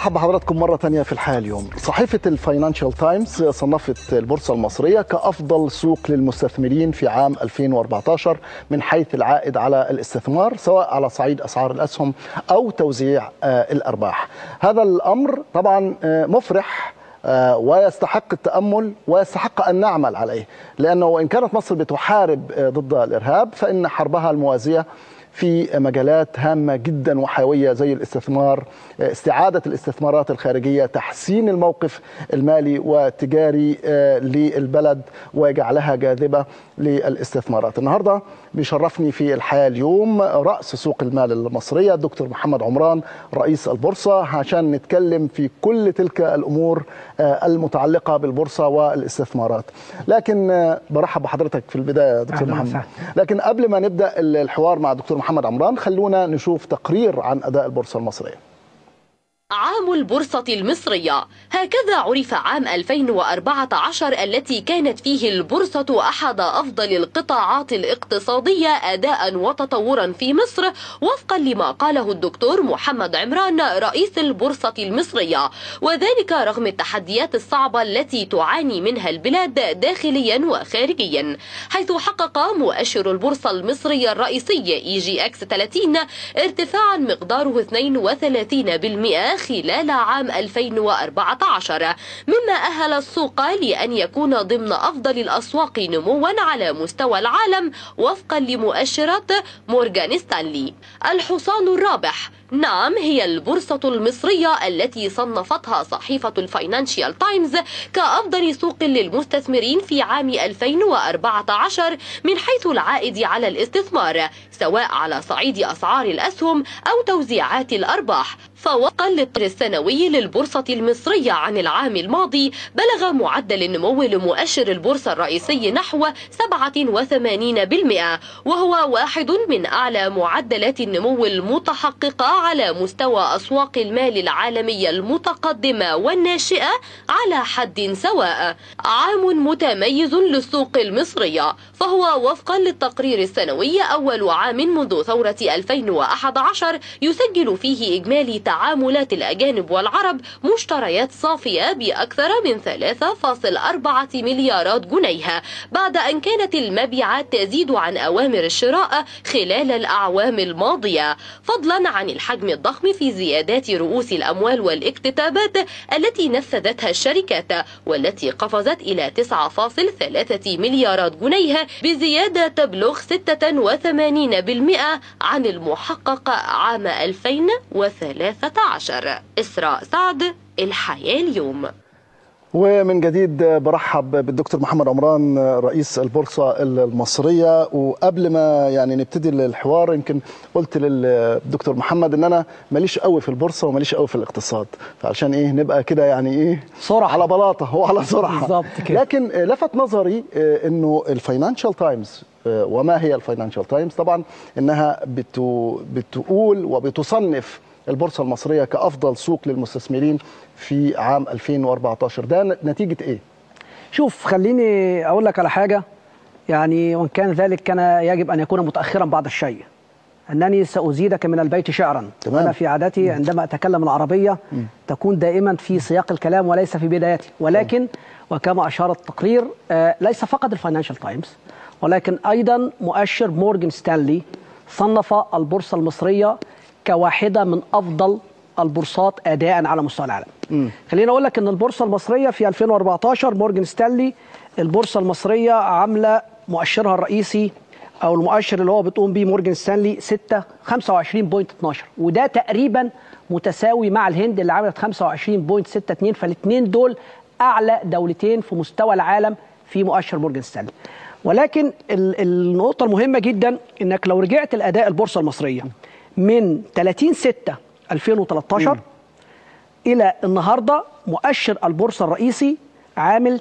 برحب بحضراتكم مرة تانية في الحياة اليوم. صحيفة الفاينانشال تايمز صنفت البورصة المصرية كأفضل سوق للمستثمرين في عام 2014 من حيث العائد على الاستثمار، سواء على صعيد أسعار الأسهم أو توزيع الأرباح. هذا الأمر طبعا مفرح ويستحق التأمل ويستحق أن نعمل عليه، لأنه وإن كانت مصر بتحارب ضد الإرهاب فإن حربها الموازية في مجالات هامة جدا وحيوية زي الاستثمار، استعادة الاستثمارات الخارجية، تحسين الموقف المالي والتجاري للبلد وجعلها جاذبة للاستثمارات. النهاردة بيشرفني في الحياة اليوم رأس سوق المال المصرية الدكتور محمد عمران رئيس البورصة، عشان نتكلم في كل تلك الأمور المتعلقة بالبورصة والاستثمارات. لكن برحب بحضرتك في البداية دكتور محمد. لكن قبل ما نبدأ الحوار مع دكتور محمد عمران خلونا نشوف تقرير عن أداء البورصة المصرية. عام البورصة المصرية، هكذا عرف عام 2014 التي كانت فيه البورصة أحد أفضل القطاعات الاقتصادية أداء وتطورا في مصر، وفقا لما قاله الدكتور محمد عمران رئيس البورصة المصرية، وذلك رغم التحديات الصعبة التي تعاني منها البلاد داخليا وخارجيا، حيث حقق مؤشر البورصة المصرية الرئيسي EGX 30 ارتفاعا مقداره 32% خلال عام 2014، مما أهل السوق لأن يكون ضمن أفضل الأسواق نموا على مستوى العالم وفقا لمؤشرات مورغان ستانلي. الحصان الرابح، نعم، هي البورصة المصرية التي صنفتها صحيفة الفاينانشال تايمز كأفضل سوق للمستثمرين في عام 2014 من حيث العائد على الاستثمار، سواء على صعيد أسعار الأسهم أو توزيعات الأرباح. فوفقا للتقرير السنوي للبورصة المصرية عن العام الماضي، بلغ معدل النمو لمؤشر البورصة الرئيسي نحو 87%، وهو واحد من أعلى معدلات النمو المتحققة على مستوى أسواق المال العالمية المتقدمة والناشئة على حد سواء. عام متميز للسوق المصرية، فهو وفقا للتقرير السنوي أول عام منذ ثورة 2011 يسجل فيه إجمالي تعاملات الأجانب والعرب مشتريات صافية بأكثر من 3.4 مليارات جنيه، بعد أن كانت المبيعات تزيد عن أوامر الشراء خلال الأعوام الماضية، فضلا عن الحجم الضخم في زيادات رؤوس الأموال والاكتتابات التي نفذتها الشركات، والتي قفزت إلى 9.3 مليارات جنيه بزيادة تبلغ 86% عن المحقق عام 2013. إسراء سعد، الحياة اليوم. ومن جديد برحب بالدكتور محمد عمران رئيس البورصة المصرية. وقبل ما نبتدي الحوار يمكن قلت للدكتور محمد ان انا ماليش قوي في البورصة وماليش قوي في الاقتصاد، فعشان نبقى كده سرعة على بلاطة وعلى سرعة بالظبط كده. لكن لفت نظري انه الفاينانشال تايمز، وما هي الفاينانشال تايمز؟ طبعا انها بتقول وبتصنف البورصة المصرية كأفضل سوق للمستثمرين في عام 2014. ده نتيجة إيه؟ شوف، خليني أقول لك على حاجة، وإن كان ذلك كان يجب أن يكون متأخرا بعض الشيء، أنني سأزيدك من البيت شعرا. تمام. أنا في عادتي عندما أتكلم العربية تكون دائما في سياق الكلام وليس في بدايته، ولكن وكما أشار التقرير ليس فقط الفاينانشال تايمز ولكن أيضا مؤشر مورغان ستانلي صنف البورصة المصرية كواحدة من أفضل البورصات أداء على مستوى العالم. خليني أقول لك أن البورصة المصرية في 2014 مورغان ستانلي البورصة المصرية عاملة مؤشرها الرئيسي أو المؤشر اللي هو بتقوم به مورغان ستانلي 25.12، وده تقريبا متساوي مع الهند اللي عملت 25.62، فالاثنين دول أعلى دولتين في مستوى العالم في مؤشر مورغان ستانلي. ولكن النقطة المهمة جدا أنك لو رجعت الأداء البورصة المصرية من 30/6/2013 إلى النهاردة، مؤشر البورصة الرئيسي عامل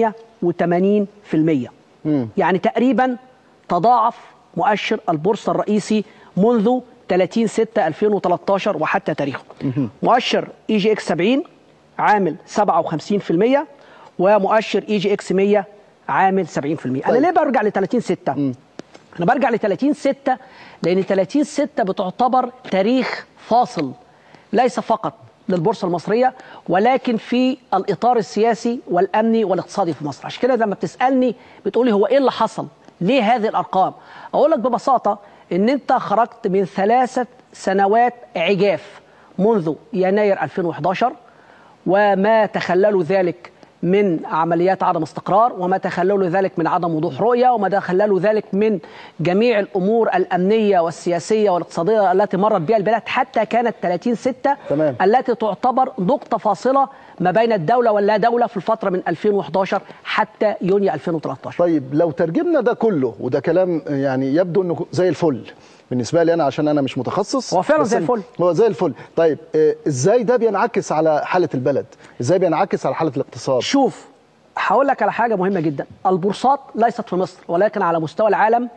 88%. يعني تقريبا تضاعف مؤشر البورصة الرئيسي منذ 30/6/2013 وحتى تاريخه. مؤشر EGX 70 عامل 57%، ومؤشر EGX 100 عامل 70%. أنا ليه برجع ل 30/6؟ أنا برجع ل 30/6 لأن 30/6 بتعتبر تاريخ فاصل، ليس فقط للبورصة المصرية، ولكن في الإطار السياسي والأمني والاقتصادي في مصر. عشان كده لما بتسألني بتقولي هو إيه اللي حصل؟ ليه هذه الأرقام؟ أقول لك ببساطة إن أنت خرجت من 3 سنوات عجاف منذ يناير 2011 وما تخللوا ذلك من عمليات عدم استقرار، وما تخللوا ذلك من عدم وضوح رؤية، وما تخللوا ذلك من جميع الأمور الأمنية والسياسية والاقتصادية التي مرت بها البلاد حتى كانت 30/6 التي تعتبر نقطة فاصلة ما بين الدولة واللا دولة في الفترة من 2011 حتى يونيو 2013. طيب لو ترجمنا ده كله، وده كلام يعني يبدو أنه زي الفل بالنسبه لي انا عشان انا مش متخصص، هو فعلا زي الفل، هو زي الفل. طيب ازاي ده بينعكس على حاله البلد؟ ازاي بينعكس على حاله الاقتصاد؟ شوف هقول لك على حاجه مهمه جدا. البورصات ليست في مصر ولكن على مستوى العالم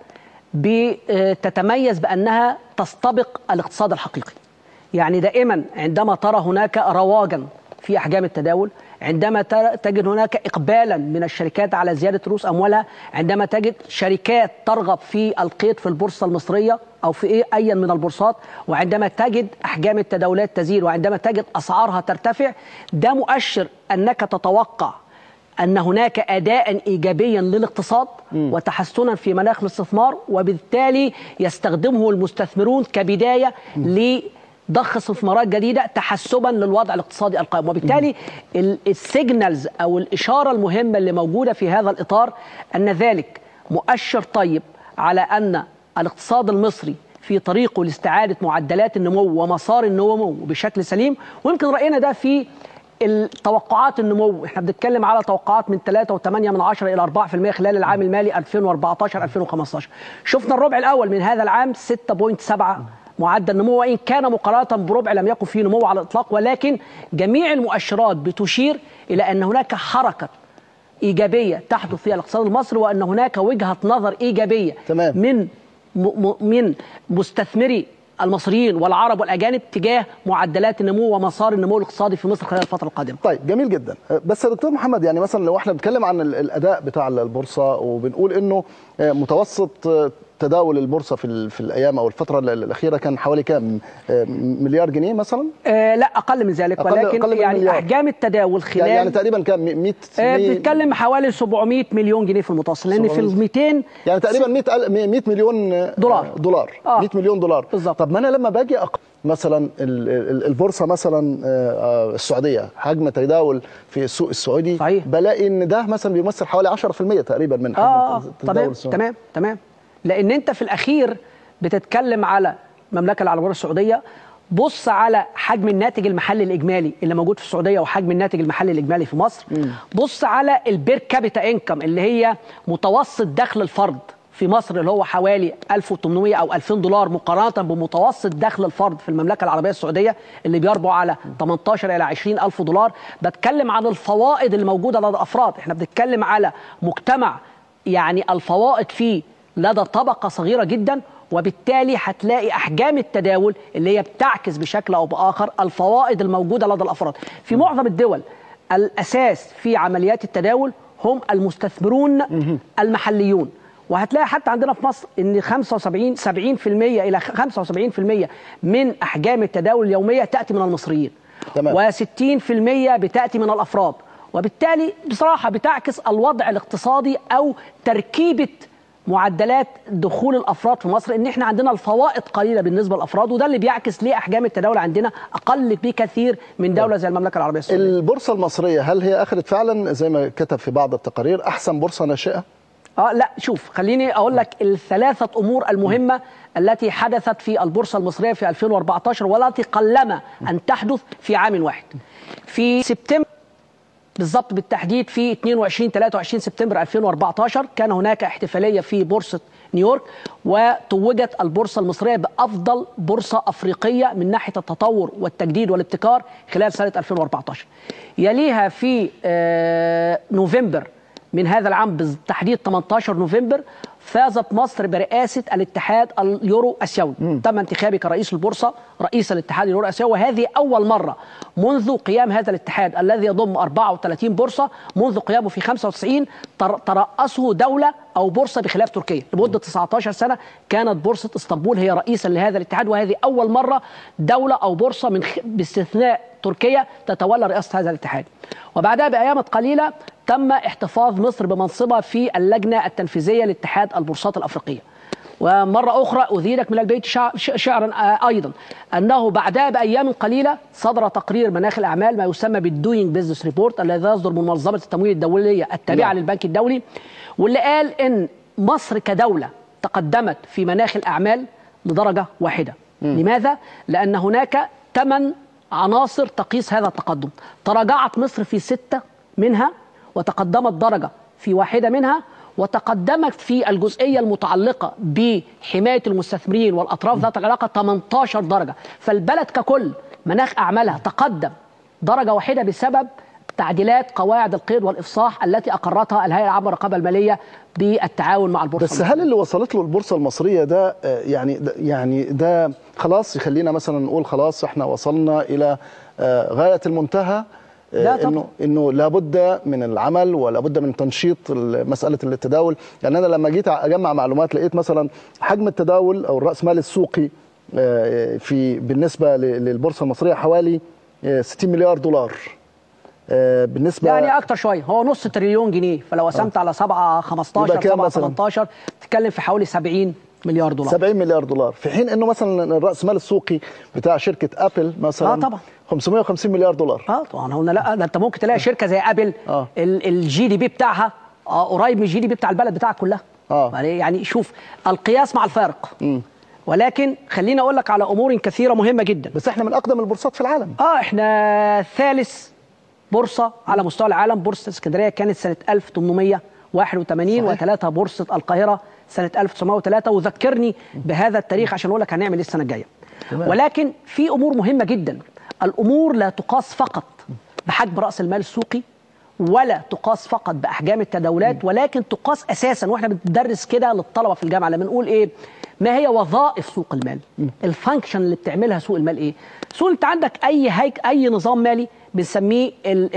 بتتميز بانها تستبق الاقتصاد الحقيقي. يعني دائما عندما ترى هناك رواجا في احجام التداول، عندما تجد هناك إقبالا من الشركات على زيادة رؤوس أموالها، عندما تجد شركات ترغب في القيد في البورصة المصرية أو في أي من البورصات، وعندما تجد أحجام التداولات تزيد، وعندما تجد أسعارها ترتفع، ده مؤشر أنك تتوقع أن هناك أداء إيجابيا للاقتصاد وتحسنا في مناخ الاستثمار، وبالتالي يستخدمه المستثمرون كبداية ضخ استثمارات جديدة تحسبا للوضع الاقتصادي القائم. وبالتالي السيجنالز أو الإشارة المهمة اللي موجودة في هذا الإطار أن ذلك مؤشر طيب على أن الاقتصاد المصري في طريقه لاستعادة معدلات النمو ومسار النمو بشكل سليم. ويمكن رأينا ده في التوقعات النمو. احنا بنتكلم على توقعات من 3.8 إلى 4% خلال العام المالي 2014-2015. شفنا الربع الأول من هذا العام 6.7 معدل نمو، وإن كان مقارنة بربع لم يكن فيه نمو على الإطلاق، ولكن جميع المؤشرات بتشير إلى أن هناك حركة إيجابية تحدث في الاقتصاد المصري، وأن هناك وجهة نظر إيجابية من مستثمري المصريين والعرب والأجانب تجاه معدلات النمو ومسار النمو الاقتصادي في مصر خلال الفترة القادمة. طيب جميل جدا. بس يا دكتور محمد، يعني مثلا لو احنا بنتكلم عن الأداء بتاع البورصة وبنقول إنه متوسط تداول البورصة في الأيام أو الفترة الأخيرة كان حوالي كام مليار جنيه مثلا؟ لا أقل من ذلك، ولكن أقل يعني أحجام التداول خلال يعني تقريبا كام 100 بنتكلم حوالي 700 مليون جنيه في المتوسط، لأن في ال 200 يعني تقريبا 100 مليون دولار 100 مليون دولار بالظبط. طب ما أنا لما باجي مثلا البورصة مثلا السعودية، حجم تداول في السوق السعودي صحيح. بلاقي إن ده مثلا بيمثل حوالي 10% تقريبا من حجم التداول السعودي. تمام. لأن أنت في الأخير بتتكلم على المملكة العربية السعودية. بص على حجم الناتج المحلي الإجمالي اللي موجود في السعودية وحجم الناتج المحلي الإجمالي في مصر. بص على البير كابيتا انكم اللي هي متوسط دخل الفرد في مصر اللي هو حوالي 1800 أو 2000 دولار مقارنة بمتوسط دخل الفرد في المملكة العربية السعودية اللي بيربع على 18 إلى 20 ألف دولار. بتكلم عن الفوائد الموجودة لدى الأفراد. احنا بنتكلم على مجتمع يعني الفوائد فيه لدى طبقة صغيرة جدا، وبالتالي هتلاقي أحجام التداول اللي هي بتعكس بشكل أو بآخر الفوائد الموجودة لدى الأفراد. في معظم الدول الأساس في عمليات التداول هم المستثمرون المحليون، وهتلاقي حتى عندنا في مصر ان 70% إلى 75% من أحجام التداول اليومية تأتي من المصريين، و60% بتأتي من الأفراد، وبالتالي بصراحة بتعكس الوضع الاقتصادي أو تركيبة معدلات دخول الافراد في مصر، ان احنا عندنا الفوائد قليله بالنسبه للافراد، وده اللي بيعكس ليه احجام التداول عندنا اقل بكثير من دوله زي المملكه العربيه السعوديه. البورصه المصريه هل هي اخذت فعلا زي ما كتب في بعض التقارير احسن بورصه ناشئه؟ لا شوف، خليني اقول لك الثلاثه امور المهمه التي حدثت في البورصه المصريه في 2014 والتي قلما ان تحدث في عام واحد. في سبتمبر بالضبط، بالتحديد في 22-23 سبتمبر 2014 كان هناك احتفالية في بورصة نيويورك، وتوجت البورصة المصرية بأفضل بورصة أفريقية من ناحية التطور والتجديد والابتكار خلال سنة 2014. يليها في نوفمبر من هذا العام بالتحديد 18 نوفمبر فازت مصر برئاسة الاتحاد اليورو اسيوي. تم انتخابي كرئيس البورصة رئيس الاتحاد اليورو اسيوي، وهذه أول مرة منذ قيام هذا الاتحاد الذي يضم 34 بورصة منذ قيامه في 95 ترأسه دولة أو بورصة بخلاف تركيا. لمدة 19 سنة كانت بورصة اسطنبول هي رئيسا لهذا الاتحاد، وهذه أول مرة دولة أو بورصة باستثناء تركيا تتولى رئاسة هذا الاتحاد. وبعدها بأيام قليلة تم احتفاظ مصر بمنصبها في اللجنة التنفيذية لاتحاد البورصات الأفريقية. ومرة أخرى أذيلك من البيت شعرا أيضا أنه بعدها بأيام قليلة صدر تقرير مناخ الأعمال ما يسمى بالدوينج بيزنس ريبورت الذي يصدر من منظمة التمويل الدولية التابعة للبنك الدولي، واللي قال إن مصر كدولة تقدمت في مناخ الأعمال لدرجة واحدة. لماذا؟ لأن هناك 8 عناصر تقيس هذا التقدم، تراجعت مصر في 6 منها وتقدمت درجة في واحدة منها، وتقدمت في الجزئية المتعلقة بحماية المستثمرين والأطراف ذات العلاقة 18 درجة. فالبلد ككل مناخ أعمالها تقدم درجة واحدة بسبب تعديلات قواعد القيد والإفصاح التي أقرتها الهيئة العامة للرقابة المالية بالتعاون مع البورصة بس هل اللي وصلت له البورصة المصرية ده يعني ده خلاص يخلينا مثلا نقول خلاص احنا وصلنا إلى غاية المنتهى؟ انه لابد من العمل ولابد من تنشيط مساله التداول. يعني انا لما جيت اجمع معلومات لقيت مثلا حجم التداول او الراس مال السوقي بالنسبه للبورصه المصريه حوالي 60 مليار دولار. بالنسبه يعني اكتر شويه، هو نص تريليون جنيه، فلو قسمت على 7 15 7 18 تتكلم في حوالي 70 مليار دولار. 70 مليار دولار، في حين انه مثلا الراس مال السوقي بتاع شركه ابل مثلا طبعا 550 مليار دولار. طبعا هنا لا، ده انت ممكن تلاقي شركه زي ابل الجي دي بي بتاعها قريب من الجي دي بي بتاع البلد بتاعك كلها. يعني شوف القياس مع الفارق. ولكن خليني اقول لك على امور كثيره مهمه جدا. بس احنا من اقدم البورصات في العالم. احنا ثالث بورصه على مستوى العالم. بورصه اسكندريه كانت سنه 1881 وثلاثه بورصه القاهره سنه 1903. وذكرني بهذا التاريخ عشان اقول لك هنعمل ايه السنه الجايه. ولكن في امور مهمه جدا. الامور لا تقاس فقط بحجم راس المال السوقي ولا تقاس فقط باحجام التداولات، ولكن تقاس اساسا، واحنا بندرس كده للطلبه في الجامعه لما نقول ايه ما هي وظائف سوق المال، الفانكشن اللي بتعملها سوق المال ايه. سوق انت عندك اي نظام مالي بنسميه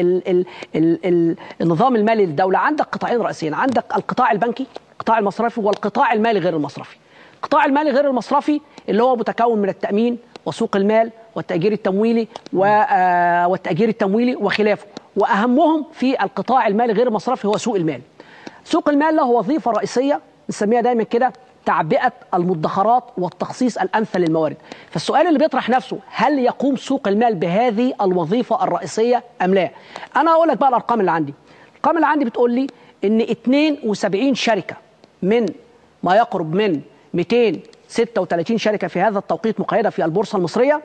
النظام المالي للدوله. عندك قطاعين رئيسيين، عندك القطاع البنكي القطاع المصرفي والقطاع المالي غير المصرفي. القطاع المالي غير المصرفي اللي هو متكون من التأمين وسوق المال والتأجير التمويلي وخلافه، وأهمهم في القطاع المالي غير المصرفي هو سوق المال. سوق المال له وظيفة رئيسية نسميها دايما كده تعبئة المدخرات والتخصيص الأمثل للموارد. فالسؤال اللي بيطرح نفسه هل يقوم سوق المال بهذه الوظيفة الرئيسية أم لا؟ أنا أقول لك بقى الأرقام اللي عندي. الأرقام اللي عندي بتقول لي إن 72 شركة من ما يقرب من 236 شركة في هذا التوقيت مقيدة في البورصة المصرية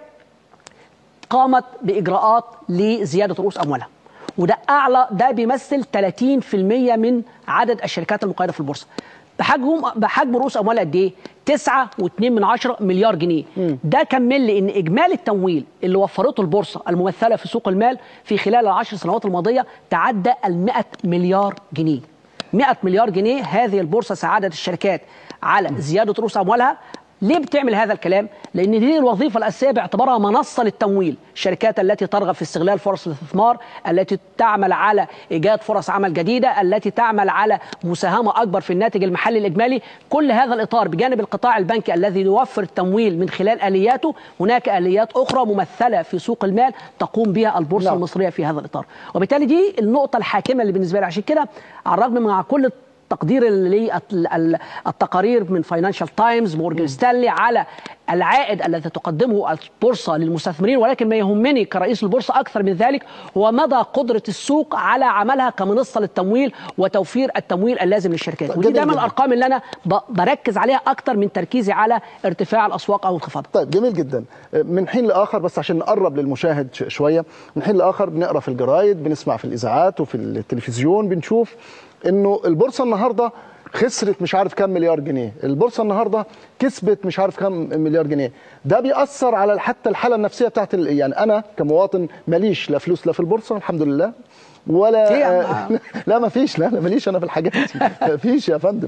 قامت بإجراءات لزيادة رؤوس أموالها، وده أعلى، ده بيمثل 30% من عدد الشركات المقيدة في البورصة. بحجم رؤوس أموالها قد إيه؟ 9.2 مليار جنيه. ده كمل لي إن إجمالي التمويل اللي وفرته البورصة الممثلة في سوق المال في خلال ال10 سنوات الماضية تعدى 100 مليار جنيه. 100 مليار جنيه. هذه البورصة ساعدت الشركات على زيادة رؤوس أموالها. ليه بتعمل هذا الكلام؟ لأن دي الوظيفة الأساسية باعتبارها منصة للتمويل. الشركات التي ترغب في استغلال فرص الاستثمار، التي تعمل على إيجاد فرص عمل جديدة، التي تعمل على مساهمة أكبر في الناتج المحلي الإجمالي. كل هذا الإطار بجانب القطاع البنكي الذي يوفر التمويل من خلال آلياته، هناك آليات أخرى ممثلة في سوق المال تقوم بها البورصة المصرية في هذا الإطار. وبالتالي دي النقطة الحاكمة اللي بالنسبة لي. عشان كده على الرغم من كل تقدير التقارير من فاينانشال تايمز مورجان ستانلي على العائد الذي تقدمه البورصة للمستثمرين، ولكن ما يهمني كرئيس البورصة أكثر من ذلك هو مدى قدرة السوق على عملها كمنصة للتمويل وتوفير التمويل اللازم للشركات. ودي دايما الأرقام اللي أنا بركز عليها أكثر من تركيزي على ارتفاع الأسواق أو انخفاضها. طيب جميل جدا. من حين لآخر بس عشان نقرب للمشاهد شوية، من حين لآخر بنقرأ في الجرايد، بنسمع في الإذاعات وفي التلفزيون، بنشوف إنه البورصة النهاردة خسرت مش عارف كم مليار جنيه، البورصة النهاردة كسبت مش عارف كم مليار جنيه. ده بيأثر على حتى الحالة النفسية بتاعت يعني أنا كمواطن ماليش لا فلوس لا في البورصة الحمد لله، ولا لا ما فيش، لا ماليش انا في الحاجات دي، ما فيش يا فندم.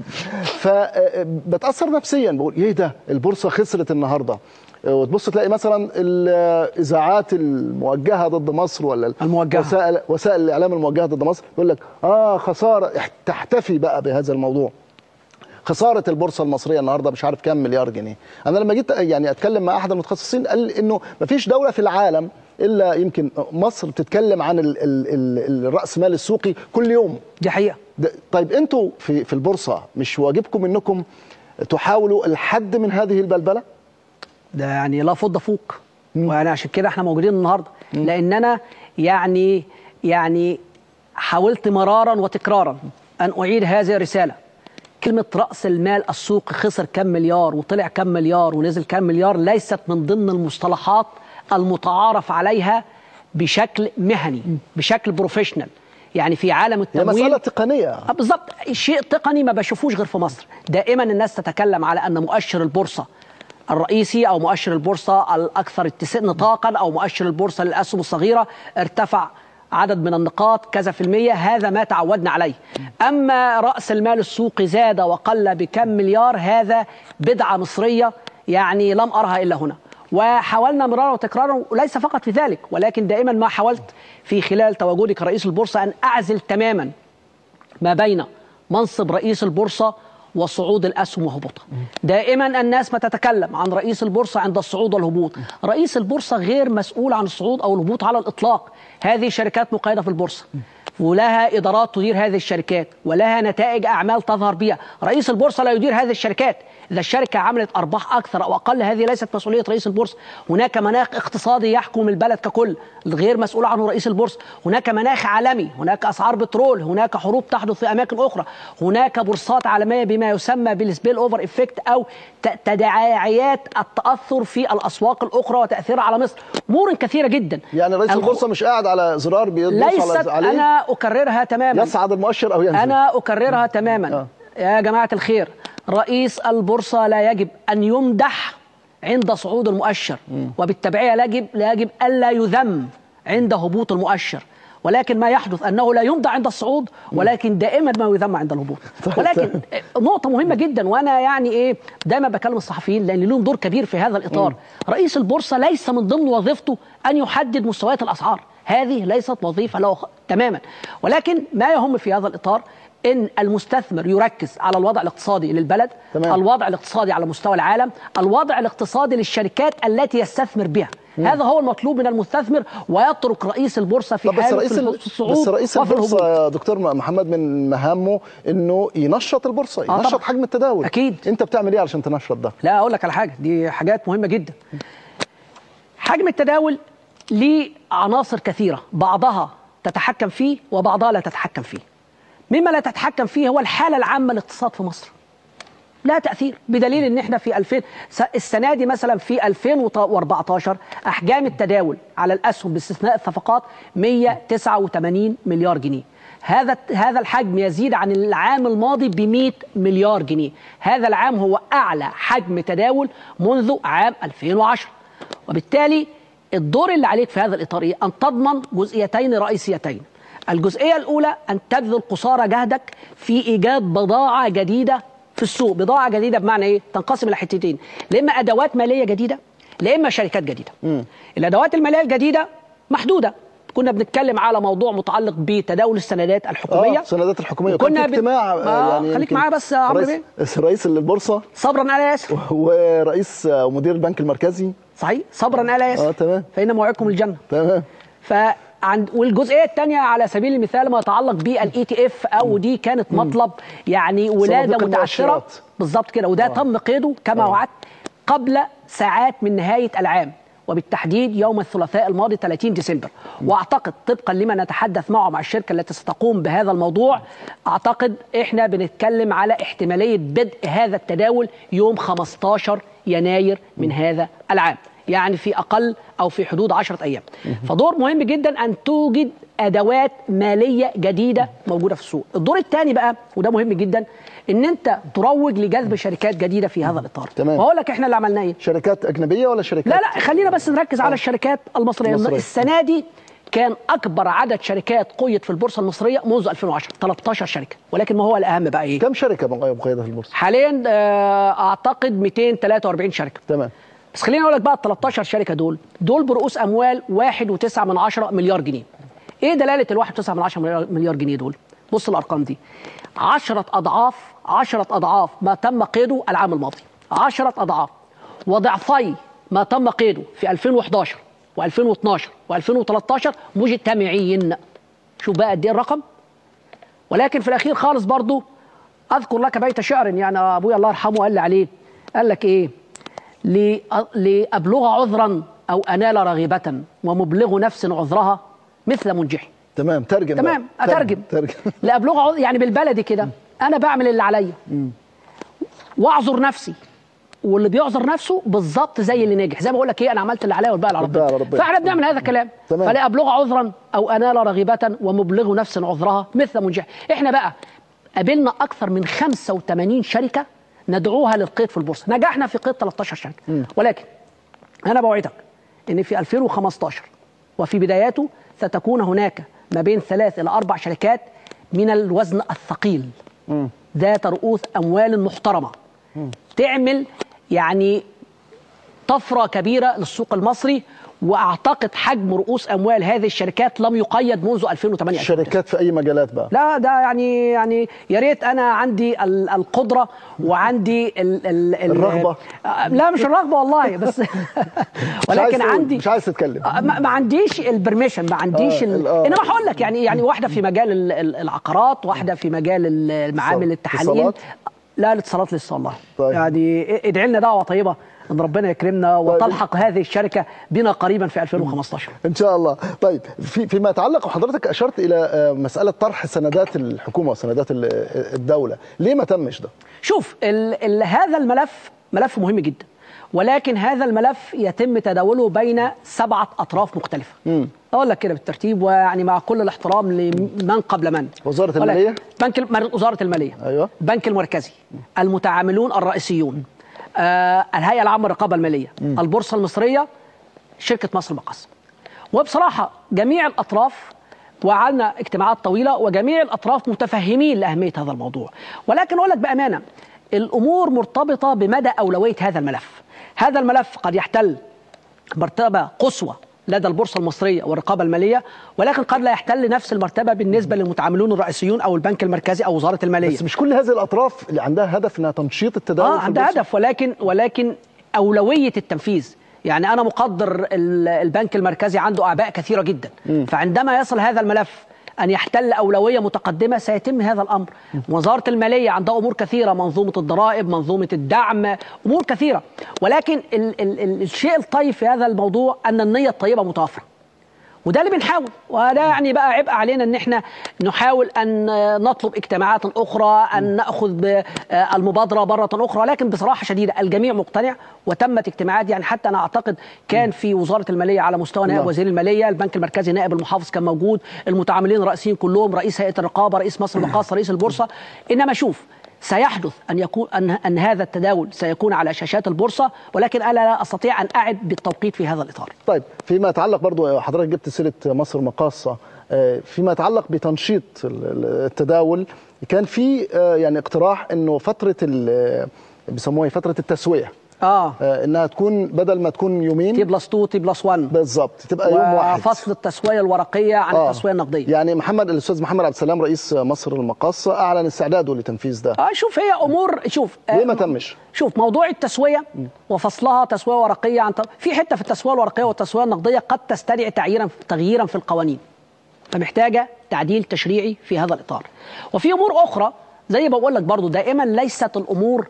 فبتاثر نفسيا، بقول ايه ده البورصه خسرت النهارده، وتبص تلاقي مثلا الاذاعات الموجهه ضد مصر ولا وسائل الاعلام الموجهه ضد مصر يقول لك خساره، تحتفي بقى بهذا الموضوع. خساره البورصه المصريه النهارده مش عارف كام مليار جنيه. انا لما جيت يعني اتكلم مع احد المتخصصين قال انه ما فيش دوله في العالم الا يمكن مصر بتتكلم عن الراس مال السوقي كل يوم. دي حقيقه. طيب انتوا في البورصه مش واجبكم انكم تحاولوا الحد من هذه البلبله؟ ده يعني لا فض فوق، وانا عشان كده احنا موجودين النهارده، لان انا يعني حاولت مرارا وتكرارا ان اعيد هذه الرساله. كلمه راس المال السوقي خسر كم مليار وطلع كم مليار ونزل كم مليار ليست من ضمن المصطلحات المتعارف عليها بشكل مهني، بشكل بروفيشنال. يعني في عالم التمويل مسألة تقنية بالظبط، شيء تقني ما بشوفوش غير في مصر. دائما الناس تتكلم على ان مؤشر البورصه الرئيسي او مؤشر البورصه الاكثر نطاقا او مؤشر البورصه للاسهم الصغيره ارتفع عدد من النقاط كذا في المية، هذا ما تعودنا عليه. اما راس المال السوقي زاد وقل بكم مليار، هذا بدعه مصريه يعني لم ارها الا هنا. وحاولنا مرارا وتكرارا، وليس فقط في ذلك، ولكن دائما ما حاولت في خلال تواجدي كرئيس البورصه ان اعزل تماما ما بين منصب رئيس البورصه وصعود الاسهم وهبوطها. دائما الناس ما تتكلم عن رئيس البورصه عند الصعود والهبوط، رئيس البورصه غير مسؤول عن الصعود او الهبوط على الاطلاق. هذه شركات مقيده في البورصه ولها ادارات تدير هذه الشركات ولها نتائج اعمال تظهر بها. رئيس البورصه لا يدير هذه الشركات. اذا الشركه عملت ارباح اكثر او اقل، هذه ليست مسؤوليه رئيس البورصه. هناك مناخ اقتصادي يحكم البلد ككل غير مسؤول عنه رئيس البورصه. هناك مناخ عالمي، هناك اسعار بترول، هناك حروب تحدث في اماكن اخرى، هناك بورصات عالميه بما يسمى بالسبيل اوفر افكت او تداعيات التاثر في الاسواق الاخرى وتاثيرها على مصر. امور كثيره جدا. يعني رئيس البورصه مش قاعد على زرار ليست عليه. انا اكررها تماما، يصعد المؤشر او ينزل. انا اكررها تماما. يا جماعه الخير، رئيس البورصه لا يجب ان يمدح عند صعود المؤشر، وبالتبعيه لا يجب الا يذم عند هبوط المؤشر. ولكن ما يحدث انه لا يمدح عند الصعود، ولكن دائما ما يذم عند الهبوط. ولكن نقطه مهمه جدا، وانا يعني دايما بكلم الصحفيين لان لهم دور كبير في هذا الاطار. رئيس البورصه ليس من ضمن وظيفته ان يحدد مستويات الاسعار، هذه ليست وظيفه له تماما. ولكن ما يهم في هذا الاطار ان المستثمر يركز على الوضع الاقتصادي للبلد، الوضع الاقتصادي على مستوى العالم، الوضع الاقتصادي للشركات التي يستثمر بها. هذا هو المطلوب من المستثمر، ويترك رئيس البورصه في حاله الصعود. بس رئيس البورصه يا دكتور محمد من مهامه انه ينشط البورصه، ينشط حجم التداول. اكيد. انت بتعمل ايه علشان تنشط ده؟ لا اقول لك على حاجه، دي حاجات مهمه جدا. حجم التداول ليه عناصر كثيره، بعضها تتحكم فيه وبعضها لا تتحكم فيه. مما لا تتحكم فيه هو الحاله العامه للاقتصاد في مصر. لا تأثير، بدليل ان احنا في السنه دي مثلا في 2014 احجام التداول على الاسهم باستثناء الصفقات 189 مليار جنيه. هذا الحجم يزيد عن العام الماضي ب 100 مليار جنيه. هذا العام هو اعلى حجم تداول منذ عام 2010. وبالتالي الدور اللي عليك في هذا الاطار ايه؟ ان تضمن جزئيتين رئيسيتين. الجزئيه الاولى ان تبذل قصارى جهدك في ايجاد بضاعه جديده في السوق. بضاعه جديده بمعنى ايه؟ تنقسم الى حتتين، لا اما ادوات ماليه جديده لا اما شركات جديده. الادوات الماليه الجديده محدوده. كنا بنتكلم على موضوع متعلق بتداول السندات الحكوميه. السندات الحكوميه. كنا في اجتماع يعني خليك معايا بس يا عمرو بيه. رئيس البورصه صبرا الا ياسر ورئيس مدير البنك المركزي. صحيح، صبرا الا ياسر. تمام. فإن موعدكم الجنه. تمام. والجزئيه الثانيه على سبيل المثال ما يتعلق بالاي تي اف، او دي كانت مطلب يعني ولاده متعثره بالظبط كده، وده تم قيده كما وعدت قبل ساعات من نهايه العام، وبالتحديد يوم الثلاثاء الماضي 30 ديسمبر. واعتقد طبقا لما نتحدث معه مع الشركه التي ستقوم بهذا الموضوع، اعتقد احنا بنتكلم على احتماليه بدء هذا التداول يوم 15 يناير من هذا العام، يعني في أقل أو في حدود 10 أيام. فدور مهم جدا أن توجد أدوات مالية جديدة موجودة في السوق. الدور الثاني بقى وده مهم جدا، ان انت تروج لجذب شركات جديده في هذا الاطار. تمام. وهقول لك احنا اللي عملناه ايه. شركات اجنبيه ولا شركات؟ لا خلينا بس نركز على الشركات المصريه. السنه دي كان اكبر عدد شركات قيد في البورصه المصريه منذ 2010 13 شركه. ولكن ما هو الاهم بقى ايه؟ كم شركه مقيده في البورصه حاليا؟ اعتقد 243 شركه. تمام. بس خليني اقول لك بقى ال 13 شركه دول برؤوس اموال 1.9 مليار جنيه. ايه دلاله ال 1.9 مليار جنيه دول؟ بص الارقام دي 10 اضعاف ما تم قيده العام الماضي، 10 اضعاف وضعفي ما تم قيده في 2011 و2012 و2013 مجتمعين. شوف بقى قد ايه الرقم. ولكن في الاخير خالص برضو اذكر لك بيت شعر، يعني ابويا الله يرحمه قال لي عليه، قال لك ايه؟ لأبلغ عذرا أو أنال رغبة ومبلغ نفس عذرها مثل منجح. تمام. ترجم. تمام. أترجم. لأبلغ عذر يعني بالبلدي كده أنا بعمل اللي عليا وأعذر نفسي، واللي بيعذر نفسه بالظبط زي اللي ناجح. زي ما بقول لك ايه، انا عملت اللي عليا والباقي على ربنا. فاحنا بنعمل هذا الكلام. فلأبلغ عذرا أو أنال رغبة ومبلغ نفس عذرها مثل منجح. احنا بقى قابلنا أكثر من 85 شركة ندعوها للقيد في البورصه، نجحنا في قيد 13 شركه. ولكن انا بوعدك ان في 2015 وفي بداياته ستكون هناك ما بين 3 إلى 4 شركات من الوزن الثقيل ذات رؤوس اموال محترمه تعمل يعني طفره كبيره للسوق المصري. واعتقد حجم رؤوس اموال هذه الشركات لم يقيد منذ 2008. شركات في اي مجالات بقى؟ لا ده يعني يا ريت انا عندي القدره وعندي الرغبه. لا مش الرغبه والله، بس ولكن عندي مش عايز تتكلم. ما عنديش البرميشن، ما عنديش انما هقول لك يعني واحده في مجال العقارات، واحده في مجال المعامل التحاليل. لا الاتصالات لسه والله. طيب. يعني ادعي لنا دعوه طيبه ان ربنا يكرمنا وتلحق هذه الشركه بنا قريبا في 2015 ان شاء الله. طيب فيما يتعلق، وحضرتك اشرت الى مساله طرح سندات الحكومه وسندات الدوله، ليه ما تمش ده؟ شوف هذا الملف ملف مهم جدا، ولكن هذا الملف يتم تداوله بين 7 أطراف مختلفه. اقول لك كده بالترتيب، ويعني مع كل الاحترام لمن قبل من. وزاره الماليه، وزاره الماليه، ايوه، البنك المركزي، المتعاملون الرئيسيون، الهيئة العامة للرقابة المالية، البورصة المصرية، شركة مصر المقاصة. وبصراحة جميع الأطراف، وعملنا اجتماعات طويلة وجميع الأطراف متفهمين لأهمية هذا الموضوع. ولكن أقول لك بأمانة الأمور مرتبطة بمدى أولوية هذا الملف. هذا الملف قد يحتل مرتبة قصوى لدى البورصة المصرية والرقابة المالية، ولكن قد لا يحتل نفس المرتبة بالنسبة للمتعاملون الرئيسيون أو البنك المركزي أو وزارة المالية. بس مش كل هذه الأطراف اللي عندها هدف أنها تنشيط التداول في عندها هدف، ولكن أولوية التنفيذ. يعني أنا مقدر البنك المركزي عنده أعباء كثيرة جدا، فعندما يصل هذا الملف أن يحتل أولوية متقدمة سيتم هذا الأمر. وزارة المالية عندها أمور كثيرة، منظومة الضرائب، منظومة الدعم، أمور كثيرة. ولكن الشيء الطيب في هذا الموضوع أن النية الطيبة متوفرة، وده اللي بنحاول. وده يعني بقى عبء علينا ان احنا نحاول ان نطلب اجتماعات اخرى، ان ناخذ بالمبادره مره اخرى. لكن بصراحه شديده الجميع مقتنع، وتمت اجتماعات. يعني حتى انا اعتقد كان في وزاره الماليه على مستوى نائب وزير الماليه، البنك المركزي نائب المحافظ كان موجود، المتعاملين الرئيسيين كلهم، رئيس هيئه الرقابه، رئيس مصر المقاصه، رئيس البورصه. انما شوف سيحدث أن يكون أن هذا التداول سيكون على شاشات البورصة، ولكن أنا لا أستطيع أن أعد بالتوقيت في هذا الإطار. طيب فيما يتعلق برضو، حضرتك جبت سيرة مصر المقاصة، فيما يتعلق بتنشيط التداول، كان في يعني اقتراح إنه فترة بيسموها فترة التسوية انها تكون بدل ما تكون يومين T+2 T+1 بالظبط، تبقى يوم واحد، وفصل التسويه الورقيه عن التسويه النقديه. يعني الاستاذ محمد عبد السلام رئيس مصر المقاصه اعلن استعداده لتنفيذ ده. شوف هي امور، شوف ليه ما تمش؟ شوف موضوع التسويه وفصلها تسويه ورقيه عن في حته في التسويه الورقيه والتسويه النقديه قد تستدعي تغييرا في القوانين، فمحتاجه تعديل تشريعي في هذا الاطار. وفي امور اخرى زي ما بقول لك برضو دائما ليست الامور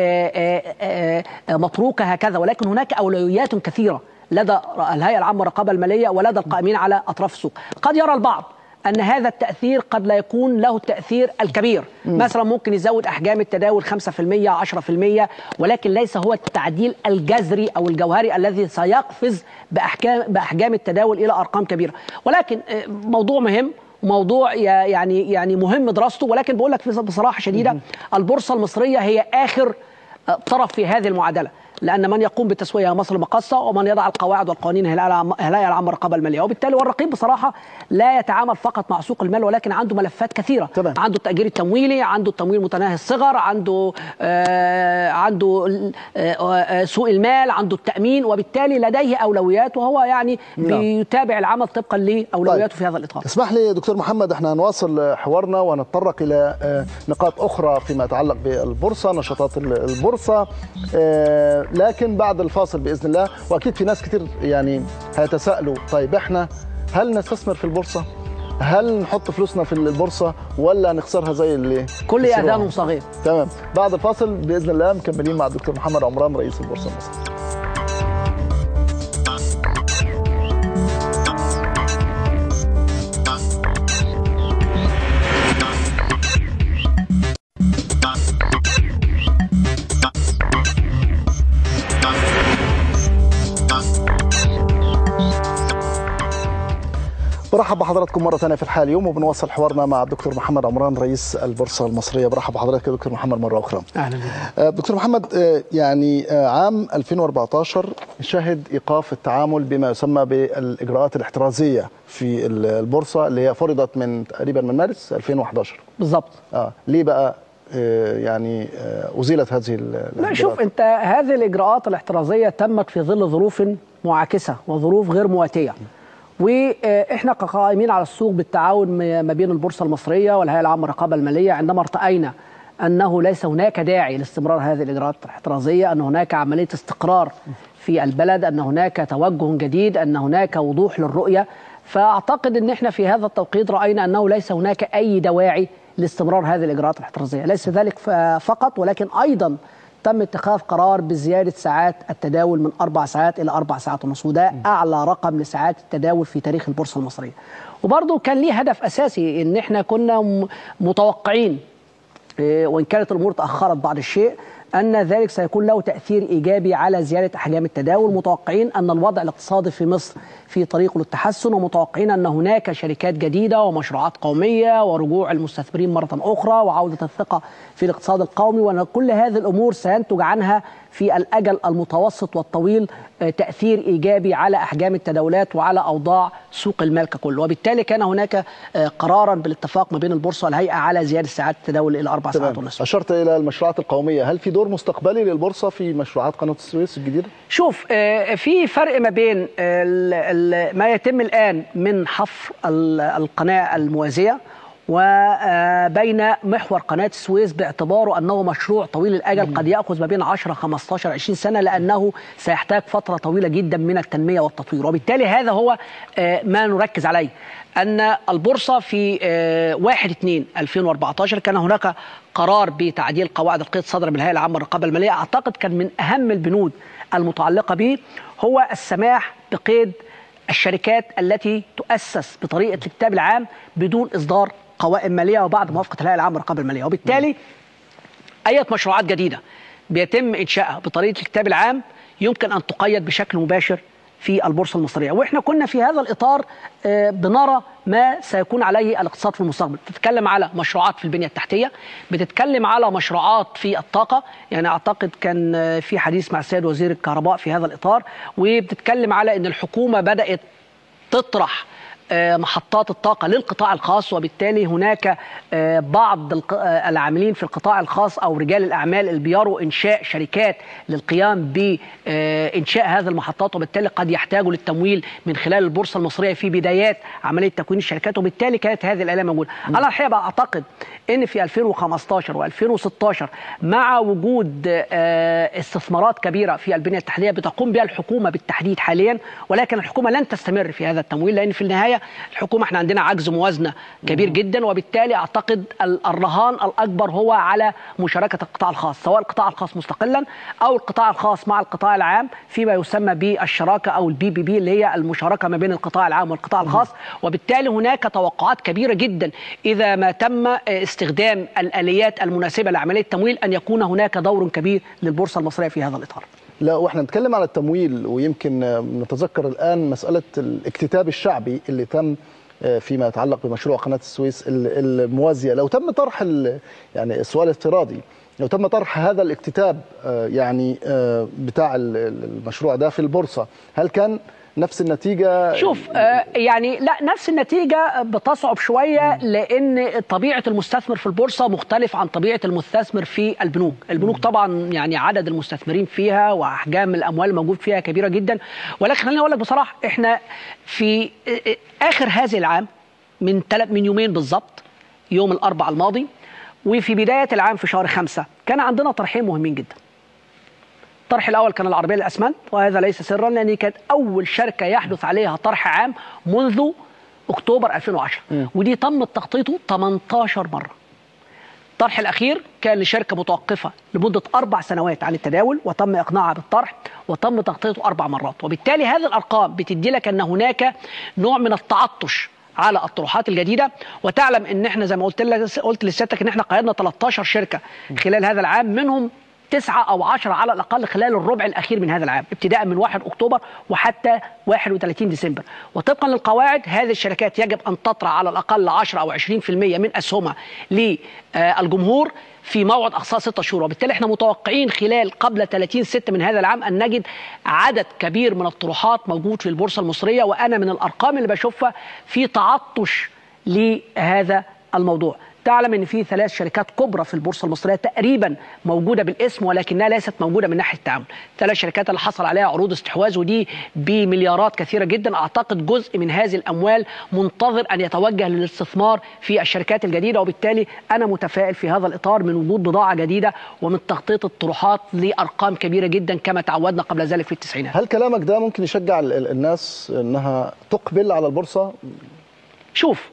متروكه هكذا، ولكن هناك اولويات كثيره لدى الهيئه العامه للرقابه الماليه ولدى القائمين على اطراف السوق. قد يرى البعض ان هذا التاثير قد لا يكون له التاثير الكبير، مثلا ممكن يزود احجام التداول 5% 10%، ولكن ليس هو التعديل الجذري او الجوهري الذي سيقفز باحجام التداول الى ارقام كبيره. ولكن موضوع مهم، موضوع يعني مهم دراسته. ولكن بقول لك بصراحه شديده البورصه المصريه هي اخر طرف في هذه المعادله. لأن من يقوم بالتسوية هي مصر المقاصة، ومن يضع القواعد والقوانين هي الهيئة العامة للرقابة المالية. وبالتالي والرقيب بصراحة لا يتعامل فقط مع سوق المال، ولكن عنده ملفات كثيرة. تمام. عنده التأجير التمويلي، عنده التمويل متناهي الصغر، عنده سوق المال، عنده التأمين، وبالتالي لديه أولويات، وهو يعني بيتابع العمل طبقا لأولوياته في هذا الإطار. اسمح لي دكتور محمد، احنا هنواصل حوارنا ونتطرق إلى نقاط أخرى فيما يتعلق بالبورصة، نشاطات البورصة، لكن بعد الفاصل بإذن الله. وأكيد في ناس كتير يعني هيتساءلوا، طيب احنا هل نستثمر في البورصة؟ هل نحط فلوسنا في البورصة ولا نخسرها زي اللي كل أذان صغير؟ تمام. بعد الفاصل بإذن الله مكملين مع الدكتور محمد عمران رئيس البورصة المصرية. برحب بحضراتكم مرة ثانية في الحال اليوم، وبنواصل حوارنا مع الدكتور محمد عمران رئيس البورصة المصرية. برحب بحضرتك يا دكتور محمد مرة أخرى. أهلا بك. دكتور محمد، يعني عام 2014 شهد إيقاف التعامل بما يسمى بالإجراءات الاحترازية في البورصة اللي هي فرضت من تقريبا من مارس 2011 بالضبط. ليه بقى يعني أزيلت هذه الإجراءات؟ لا شوف أنت، هذه الإجراءات الاحترازية تمت في ظل ظروف معاكسة وظروف غير مواتية، واحنا كقائمين على السوق بالتعاون ما بين البورصه المصريه والهيئه العامه للرقابه الماليه، عندما ارتأينا انه ليس هناك داعي لاستمرار هذه الاجراءات الاحترازيه، ان هناك عمليه استقرار في البلد، ان هناك توجه جديد، ان هناك وضوح للرؤيه، فاعتقد ان احنا في هذا التوقيت راينا انه ليس هناك اي دواعي لاستمرار هذه الاجراءات الاحترازيه. ليس ذلك فقط، ولكن ايضا تم اتخاذ قرار بزيادة ساعات التداول من 4 ساعات إلى 4 ساعات ونصف، وده أعلى رقم لساعات التداول في تاريخ البورصة المصرية. وبرضه كان ليه هدف أساسي، إن إحنا كنا متوقعين، وإن كانت الأمور تأخرت بعض الشيء، أن ذلك سيكون له تأثير إيجابي على زيادة أحجام التداول. متوقعين أن الوضع الاقتصادي في مصر في طريقه للتحسن، ومتوقعين أن هناك شركات جديدة ومشروعات قومية ورجوع المستثمرين مرة أخرى وعودة الثقة في الاقتصاد القومي، وأن كل هذه الأمور سينتج عنها في الأجل المتوسط والطويل تأثير إيجابي على أحجام التداولات وعلى أوضاع سوق المال ككل. وبالتالي كان هناك قرارا بالاتفاق ما بين البورصة والهيئة على زيادة ساعات التداول إلى 4 ساعات ونصف. أشرت إلى المشروعات القومية، هل في دور مستقبلي للبورصة في مشروعات قناة السويس الجديدة؟ شوف، في فرق ما بين ما يتم الآن من حفر القناة الموازية وبين محور قناة السويس، باعتباره أنه مشروع طويل الأجل قد يأخذ ما بين 10 15 20 سنة، لأنه سيحتاج فترة طويلة جدا من التنمية والتطوير. وبالتالي هذا هو ما نركز عليه، أن البورصة في 1/2/2014 كان هناك قرار بتعديل قواعد القيد صدر من الهيئة العامة للرقابة المالية. أعتقد كان من أهم البنود المتعلقة به هو السماح بقيد الشركات التي تؤسس بطريقة الكتاب العام بدون إصدار قوائم مالية وبعد موافقة الهيئة العامة للرقابة المالية. وبالتالي أي مشروعات جديدة بيتم إنشائها بطريقة الكتاب العام يمكن أن تقيد بشكل مباشر في البورصة المصرية. وإحنا كنا في هذا الإطار بنرى ما سيكون عليه الاقتصاد في المستقبل. بتتكلم على مشروعات في البنية التحتية، بتتكلم على مشروعات في الطاقة، يعني أعتقد كان في حديث مع السيد وزير الكهرباء في هذا الإطار، وبتتكلم على أن الحكومة بدأت تطرح محطات الطاقة للقطاع الخاص، وبالتالي هناك بعض العاملين في القطاع الخاص أو رجال الأعمال اللي بيروا إنشاء شركات للقيام بإنشاء هذه المحطات، وبالتالي قد يحتاجوا للتمويل من خلال البورصة المصرية في بدايات عملية تكوين الشركات. وبالتالي كانت هذه الآلية موجودة. أنا الحقيقة أعتقد أن في 2015 و2016 مع وجود استثمارات كبيرة في البنية التحتية بتقوم بها الحكومة بالتحديد حاليا، ولكن الحكومة لن تستمر في هذا التمويل، لأن في النهاية الحكومة احنا عندنا عجز موازنة كبير جدا. وبالتالي أعتقد الرهان الأكبر هو على مشاركة القطاع الخاص، سواء القطاع الخاص مستقلا أو القطاع الخاص مع القطاع العام فيما يسمى بالشراكة أو الBBB اللي هي المشاركة ما بين القطاع العام والقطاع الخاص. وبالتالي هناك توقعات كبيرة جدا إذا ما تم استخدام الآليات المناسبة لعملية التمويل أن يكون هناك دور كبير للبورصة المصرية في هذا الإطار. لا، واحنا نتكلم على التمويل، ويمكن نتذكر الآن مسألة الاكتتاب الشعبي اللي تم فيما يتعلق بمشروع قناة السويس الموازية. لو تم طرح يعني السؤال الافتراضي، لو تم طرح هذا الاكتتاب يعني بتاع المشروع ده في البورصة، هل كان نفس النتيجة؟ شوف يعني لا، نفس النتيجة بتصعب شوية، لأن طبيعة المستثمر في البورصة مختلف عن طبيعة المستثمر في البنوك. البنوك طبعا يعني عدد المستثمرين فيها وأحجام الأموال الموجود فيها كبيرة جدا، ولكن خليني أقول لك بصراحة، إحنا في آخر هذه العام من يومين بالظبط، يوم الأربعاء الماضي وفي بداية العام في شهر 5 كان عندنا طرحين مهمين جدا. الطرح الأول كان العربية للأسمنت، وهذا ليس سرا لأن كانت أول شركة يحدث عليها طرح عام منذ أكتوبر 2010، ودي تم تخطيطه 18 مرة. الطرح الأخير كان لشركة متوقفة لمدة 4 سنوات عن التداول، وتم إقناعها بالطرح وتم تخطيطه 4 مرات. وبالتالي هذه الأرقام بتدي لك أن هناك نوع من التعطش على الطروحات الجديده. وتعلم ان احنا زي ما قلت لسيادتك ان احنا قيدنا 13 شركه خلال هذا العام، منهم 9 أو 10 على الاقل خلال الربع الاخير من هذا العام، ابتداء من 1 اكتوبر وحتى 31 ديسمبر. وطبقا للقواعد هذه الشركات يجب ان تطرح على الاقل 10 او 20% من اسهمها للجمهور في موعد اقصاء 6 شهور. وبالتالي احنا متوقعين خلال قبل 30/6 من هذا العام ان نجد عدد كبير من الطروحات موجود في البورصه المصريه. وانا من الارقام اللي بشوفها في تعطش لهذا الموضوع. تعلم ان في 3 شركات كبرى في البورصه المصريه تقريبا موجوده بالاسم، ولكنها ليست موجوده من ناحيه التعامل. 3 شركات اللي حصل عليها عروض استحواذ، ودي بمليارات كثيره جدا. اعتقد جزء من هذه الاموال منتظر ان يتوجه للاستثمار في الشركات الجديده. وبالتالي انا متفائل في هذا الاطار من وجود بضاعه جديده ومن تخطيط الطروحات لارقام كبيره جدا كما تعودنا قبل ذلك في التسعينات. هل كلامك ده ممكن يشجع الناس انها تقبل على البورصه؟ شوف،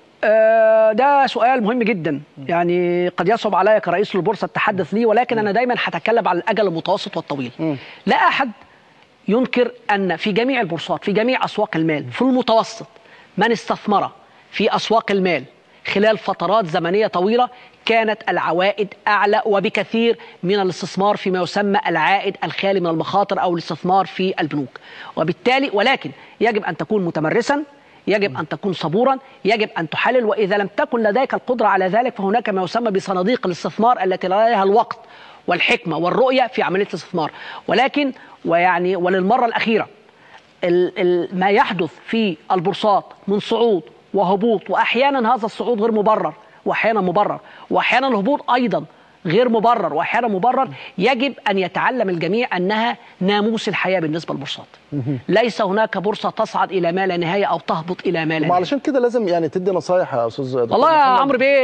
ده سؤال مهم جدا. يعني قد يصعب علي كرئيس للبورصه التحدث ليه، ولكن انا دايما هتكلم على الاجل المتوسط والطويل. لا احد ينكر ان في جميع البورصات، في جميع اسواق المال، في المتوسط من استثمر في اسواق المال خلال فترات زمنيه طويله كانت العوائد اعلى وبكثير من الاستثمار فيما يسمى العائد الخالي من المخاطر او الاستثمار في البنوك. وبالتالي ولكن يجب ان تكون متمرسا، يجب أن تكون صبورا، يجب أن تحلل. وإذا لم تكن لديك القدرة على ذلك فهناك ما يسمى بصناديق الاستثمار التي لديها الوقت والحكمة والرؤية في عملية الاستثمار. ولكن وللمرة الأخيرة ما يحدث في البورصات من صعود وهبوط، وأحيانا هذا الصعود غير مبرر وأحيانا مبرر، وأحيانا الهبوط أيضا غير مبرر وأحيانا مبرر، يجب أن يتعلم الجميع أنها ناموس الحياة بالنسبة للبورصات. ليس هناك بورصة تصعد إلى ما لا نهاية أو تهبط إلى ما لا نهاية. علشان كده لازم يعني تدي نصايح يا أستاذ دكتور والله يا عمرو بيه،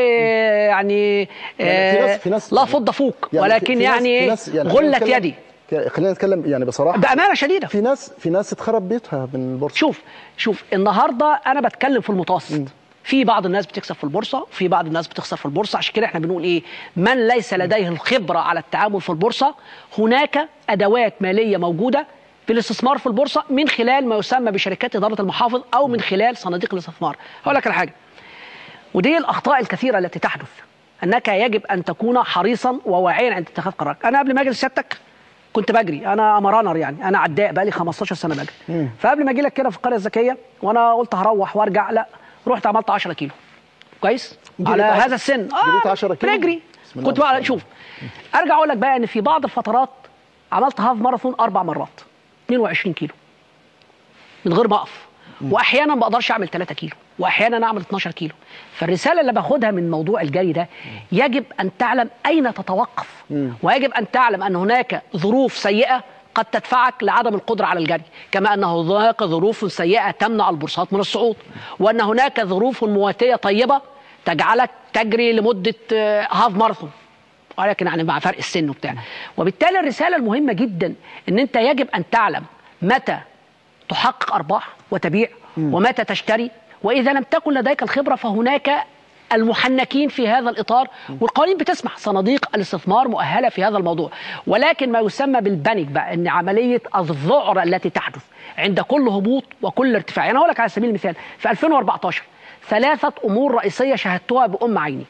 يعني في ناس لا فض فوق، ولكن يعني غلت يدي. خلينا نتكلم يعني بصراحة بأمانة شديدة. في ناس اتخرب بيتها من البورصة. شوف النهاردة أنا بتكلم في المتوسط. في بعض الناس بتكسب في البورصة، في بعض الناس بتخسر في البورصة. عشان كده احنا بنقول ايه؟ من ليس لديه الخبرة على التعامل في البورصة، هناك أدوات مالية موجودة في الاستثمار في البورصة من خلال ما يسمى بشركات إدارة المحافظ أو من خلال صناديق الاستثمار. هقول لك على حاجة، ودي الأخطاء الكثيرة التي تحدث، أنك يجب أن تكون حريصا وواعيا عند اتخاذ قرارك. أنا قبل ما أجي لسيادتك كنت بجري، أنا مرانر، يعني أنا عداء بقالي 15 سنة بجري. فقبل ما أجي لك كده في القرية الذكية وأنا قلت هروح وأرجع، لا، رحت عملت 10 كيلو كويس على هذا السن. جريت 10 كيلو بنجري. كنت بقى شوف، ارجع اقول لك بقى ان في بعض الفترات عملت هاف ماراثون 4 مرات 22 كيلو من غير ما اقف، واحيانا ما بقدرش اعمل 3 كيلو، واحيانا اعمل 12 كيلو. فالرساله اللي باخدها من موضوع الجري ده، يجب ان تعلم اين تتوقف، ويجب ان تعلم ان هناك ظروف سيئه قد تدفعك لعدم القدرة على الجري، كما أن هناك ظروف سيئة تمنع البورصات من الصعود، وأن هناك ظروف مواتية طيبة تجعلك تجري لمدة هاف ماراثون، ولكن يعني مع فرق السن وبتاع. وبالتالي الرسالة المهمة جدا أن أنت يجب أن تعلم متى تحقق أرباح وتبيع ومتى تشتري. وإذا لم تكن لديك الخبرة فهناك المحنكين في هذا الإطار، والقوانين بتسمح صناديق الاستثمار مؤهلة في هذا الموضوع. ولكن ما يسمى بالبانيك بقى، ان عملية الذعر التي تحدث عند كل هبوط وكل ارتفاع. انا هقول لك على سبيل المثال، في 2014 3 أمور رئيسية شاهدتها بأم عيني.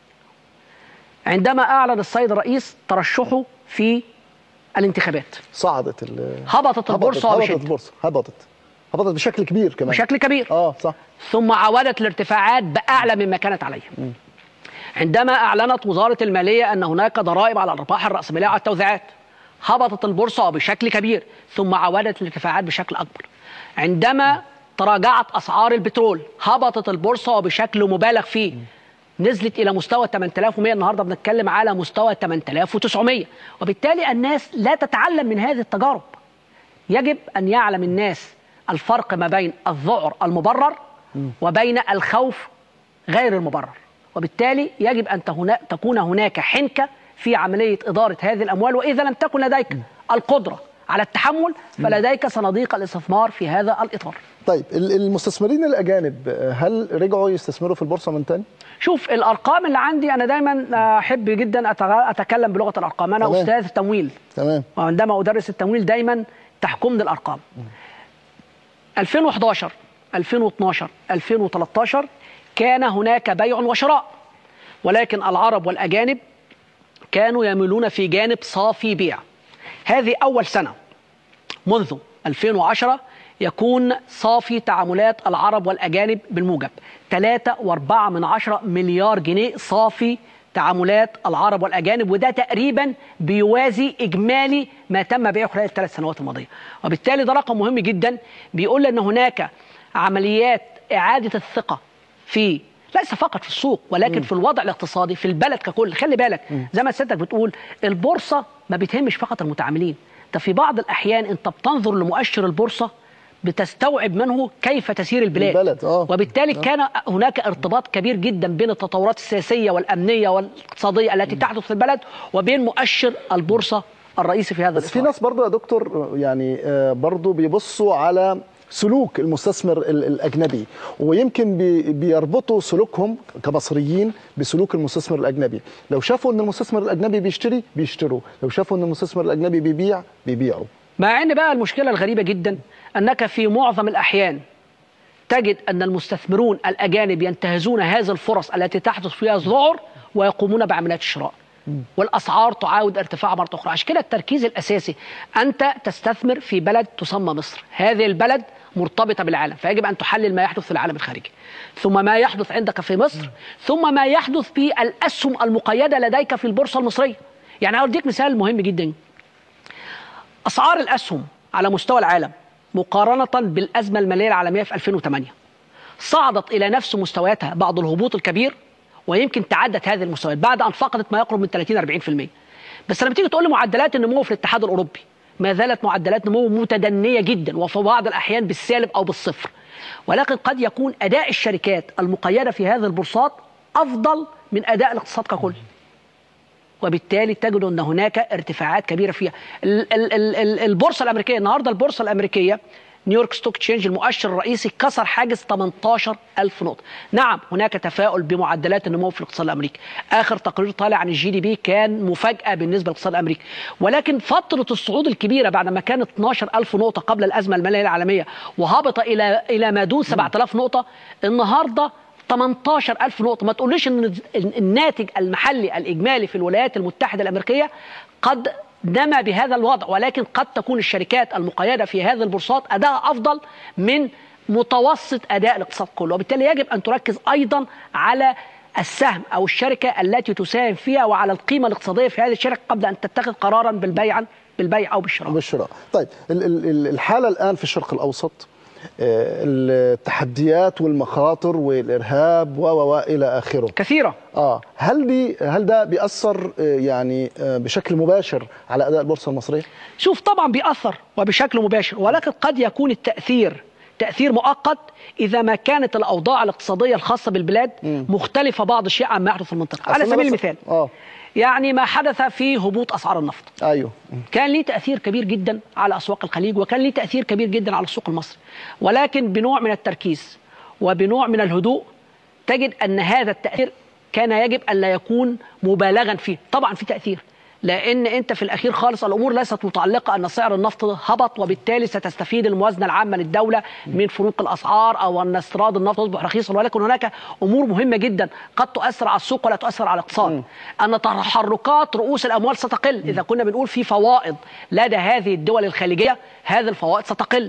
عندما أعلن السيد الرئيس ترشحه في الانتخابات، هبطت البورصة هبطت بشكل كبير كمان، بشكل كبير. صح. ثم عودت الارتفاعات بأعلى مما كانت عليه. عندما أعلنت وزارة المالية أن هناك ضرائب على الأرباح الرأسمالية على التوزيعات، هبطت البورصة بشكل كبير ثم عودت الارتفاعات بشكل أكبر. عندما تراجعت أسعار البترول هبطت البورصة بشكل مبالغ فيه، نزلت إلى مستوى 8100، النهاردة بنتكلم على مستوى 8900. وبالتالي الناس لا تتعلم من هذه التجارب. يجب أن يعلم الناس الفرق ما بين الذعر المبرر وبين الخوف غير المبرر، وبالتالي يجب أن تكون هناك حنكة في عملية إدارة هذه الأموال، وإذا لم تكن لديك القدرة على التحمل فلديك صناديق الاستثمار في هذا الإطار. طيب المستثمرين الأجانب هل رجعوا يستثمروا في البورصة من تاني؟ شوف الأرقام اللي عندي، أنا دايما أحب جدا أتكلم بلغة الأرقام، أنا تمام. أستاذ تمويل. تمام. وعندما أدرس التمويل دايما تحكمني الأرقام. 2011 2012 2013 كان هناك بيع وشراء، ولكن العرب والأجانب كانوا يميلون في جانب صافي بيع. هذه أول سنة منذ 2010 يكون صافي تعاملات العرب والأجانب بالموجب 3.4 مليار جنيه صافي تعاملات العرب والأجانب، وده تقريبا بيوازي إجمالي ما تم بيعه خلال ال3 سنوات الماضية. وبالتالي ده رقم مهم جدا بيقول أن هناك عمليات إعادة الثقة في ليس فقط في السوق ولكن في الوضع الاقتصادي في البلد ككل. خلي بالك زي ما سيادتك بتقول البورصة ما بتهمش فقط المتعاملين، ده في بعض الأحيان أنت بتنظر لمؤشر البورصة بتستوعب منه كيف تسير البلاد. وبالتالي كان هناك ارتباط كبير جدا بين التطورات السياسية والأمنية والاقتصادية التي تحدث في البلد وبين مؤشر البورصة الرئيسي في هذا بس في ناس برضو يا دكتور يعني برضو بيبصوا على سلوك المستثمر الأجنبي، ويمكن بيربطوا سلوكهم كمصريين بسلوك المستثمر الأجنبي. لو شافوا أن المستثمر الأجنبي بيشتري بيشتروا، لو شافوا أن المستثمر الأجنبي بيبيع بيبيعوا. مع أن بقى المشكلة الغريبة جدا أنك في معظم الأحيان تجد أن المستثمرون الأجانب ينتهزون هذه الفرص التي تحدث فيها الذعر ويقومون بعمليات الشراء، والأسعار تعاود ارتفاعها مرة أخرى. عشان كده التركيز الأساسي أنت تستثمر في بلد تسمى مصر، هذه البلد مرتبطة بالعالم، فيجب أن تحلل ما يحدث في العالم الخارجي ثم ما يحدث عندك في مصر ثم ما يحدث في الأسهم المقيدة لديك في البورصة المصرية. يعني هأديك مثال مهم جدا. أسعار الأسهم على مستوى العالم مقارنة بالأزمة المالية العالمية في 2008 صعدت إلى نفس مستوياتها بعد الهبوط الكبير، ويمكن تعدت هذه المستويات بعد أن فقدت ما يقرب من 30-40%. بس لما تيجي تقول لي معدلات النمو في الاتحاد الأوروبي ما زالت معدلات نمو متدنية جدا وفي بعض الأحيان بالسالب أو بالصفر، ولكن قد يكون أداء الشركات المقيدة في هذه البورصات أفضل من أداء الاقتصاد ككل، وبالتالي تجد أن هناك ارتفاعات كبيرة فيها. البورصة الأمريكية النهاردة، البورصة الأمريكية نيويورك ستوك تشينج المؤشر الرئيسي كسر حاجز 18,000 نقطة. نعم هناك تفاؤل بمعدلات النمو في الاقتصاد الأمريكي، آخر تقرير طالع عن الGDP كان مفاجأة بالنسبة للاقتصاد الأمريكي، ولكن فترة الصعود الكبيرة بعد ما كانت 12,000 نقطة قبل الأزمة المالية العالمية وهبط إلى ما دون 7,000 نقطة، النهاردة 18,000 نقطة. ما تقوليش أن الناتج المحلي الإجمالي في الولايات المتحدة الأمريكية قد نما بهذا الوضع، ولكن قد تكون الشركات المقيدة في هذه البورصات أداء أفضل من متوسط أداء الاقتصاد كله، وبالتالي يجب أن تركز أيضا على السهم أو الشركة التي تساهم فيها وعلى القيمة الاقتصادية في هذه الشركة قبل أن تتخذ قرارا بالبيع أو بالشراء. طيب الحالة الآن في الشرق الأوسط، التحديات والمخاطر والإرهاب وإلى آخره كثيرة. هل ده بيأثر يعني بشكل مباشر على أداء البورصة المصرية؟ شوف طبعا بيأثر وبشكل مباشر، ولكن قد يكون التأثير تأثير مؤقت إذا ما كانت الأوضاع الاقتصادية الخاصة بالبلاد مختلفة بعض الشيء عن ما يحدث في المنطقة. على سبيل المثال يعني ما حدث في هبوط أسعار النفط كان ليه تأثير كبير جدا على أسواق الخليج، وكان ليه تأثير كبير جدا على السوق المصري، ولكن بنوع من التركيز وبنوع من الهدوء تجد أن هذا التأثير كان يجب أن لا يكون مبالغا فيه. طبعا في تأثير، لأن أنت في الأخير خالص الأمور ليست متعلقة أن سعر النفط هبط وبالتالي ستستفيد الموازنة العامة للدولة من فروق الأسعار أو أن استيراد النفط يصبح رخيصا، ولكن هناك أمور مهمة جدا قد تؤثر على السوق ولا تؤثر على الاقتصاد. أن تحركات رؤوس الأموال ستقل. إذا كنا بنقول في فوائد لدى هذه الدول الخليجية، هذه الفوائد ستقل.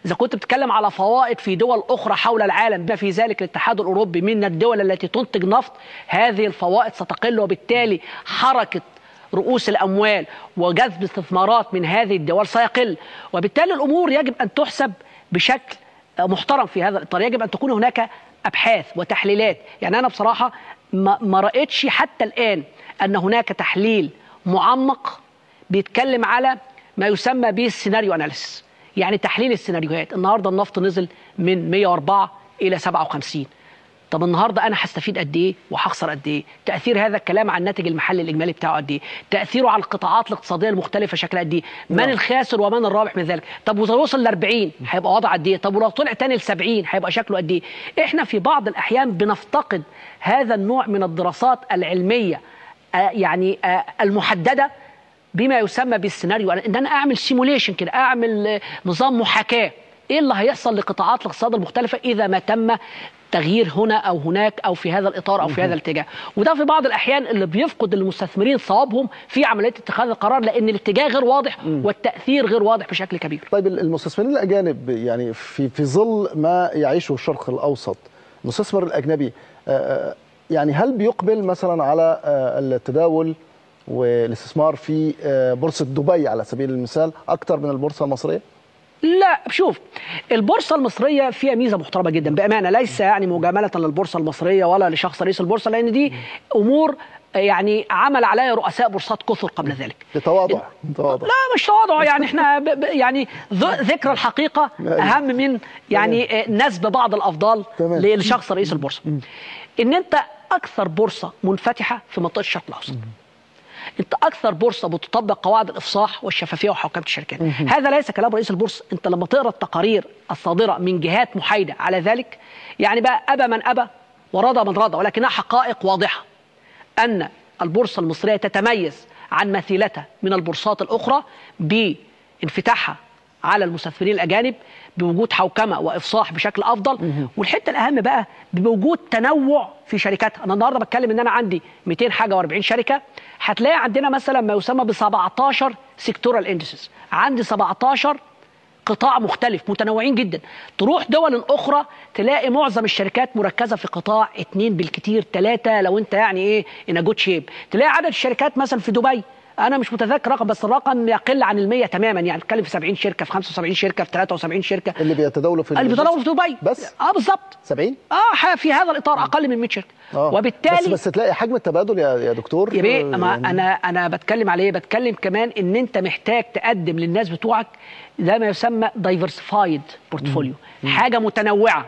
إذا كنت بتتكلم على فوائد في دول أخرى حول العالم بما في ذلك الاتحاد الأوروبي من الدول التي تنتج نفط، هذه الفوائد ستقل، وبالتالي حركة رؤوس الأموال وجذب استثمارات من هذه الدول سيقل، وبالتالي الأمور يجب أن تحسب بشكل محترم في هذا الإطار. يجب أن تكون هناك أبحاث وتحليلات. يعني أنا بصراحة ما رأيتش حتى الآن أن هناك تحليل معمق بيتكلم على ما يسمى بالسيناريو أناليسيس، يعني تحليل السيناريوهات. النهاردة النفط نزل من 104 إلى 57، طب النهارده انا هستفيد قد ايه وهخسر قد ايه؟ تاثير هذا الكلام على الناتج المحلي الاجمالي بتاعه قد ايه؟ تاثيره على القطاعات الاقتصاديه المختلفه شكلها قد ايه؟ من الخاسر ومن الرابح من ذلك؟ طب واذا وصل ل 40 هيبقى وضع قد ايه؟ طب ولو طلع تاني ل 70 هيبقى شكله قد ايه؟ احنا في بعض الاحيان بنفتقد هذا النوع من الدراسات العلميه يعني المحدده بما يسمى بالسيناريو، ان انا اعمل سيموليشن كده، اعمل نظام محاكاه ايه اللي هيحصل لقطاعات الاقتصاد المختلفه اذا ما تم تغيير هنا او هناك او في هذا الاطار او في هذا الاتجاه. وده في بعض الاحيان اللي بيفقد المستثمرين صوابهم في عمليه اتخاذ القرار، لان الاتجاه غير واضح والتاثير غير واضح بشكل كبير. طيب المستثمرين الاجانب يعني في ظل ما يعيشه الشرق الاوسط، المستثمر الاجنبي يعني هل بيقبل مثلا على التداول والاستثمار في بورصه دبي على سبيل المثال اكثر من البورصه المصريه؟ لا، شوف، البورصه المصريه فيها ميزه محترمه جدا بامانه، ليس يعني مجامله للبورصه المصريه ولا لشخص رئيس البورصه، لان دي امور يعني عمل عليها رؤساء بورصات كثر قبل ذلك. بتواضع. لا مش تواضع، يعني احنا يعني ذكر الحقيقه اهم من يعني نسب بعض الافضال لشخص رئيس البورصه. ان انت اكثر بورصه منفتحه في منطقه الشرق الاوسط، انت اكثر بورصه بتطبق قواعد الافصاح والشفافيه وحوكمه الشركات. هذا ليس كلام رئيس البورصه، انت لما تقرا التقارير الصادره من جهات محايده على ذلك، يعني بقى ابى من ابى ورضى من رضى، ولكنها حقائق واضحه ان البورصه المصريه تتميز عن مثيلتها من البورصات الاخرى بانفتاحها على المستثمرين الاجانب، بوجود حوكمه وافصاح بشكل افضل، والحته الاهم بقى بوجود تنوع في شركاتها. انا النهارده بتكلم ان انا عندي 200 حاجه و40 شركه، هتلاقي عندنا مثلا ما يسمى ب 17 سيكتورال اندسز، عندي 17 قطاع مختلف متنوعين جدا. تروح دول اخرى تلاقي معظم الشركات مركزه في قطاع 2 بالكثير 3 لو انت يعني ايه ان جود شيب. تلاقي عدد الشركات مثلا في دبي، انا مش متذكر رقم بس الرقم يقل عن 100 تماما، يعني بتتكلم في 70 شركه، في 75 شركه، في 73 شركه اللي بيتداولوا في دبي بس. بالظبط 70 في هذا الاطار اقل من 100 شركه. وبالتالي بس تلاقي حجم التبادل يا دكتور يا بيه انا بتكلم عليه، بتكلم كمان ان انت محتاج تقدم للناس بتوعك ده ما يسمى دايفرسيفايد بورتفوليو، حاجه متنوعه.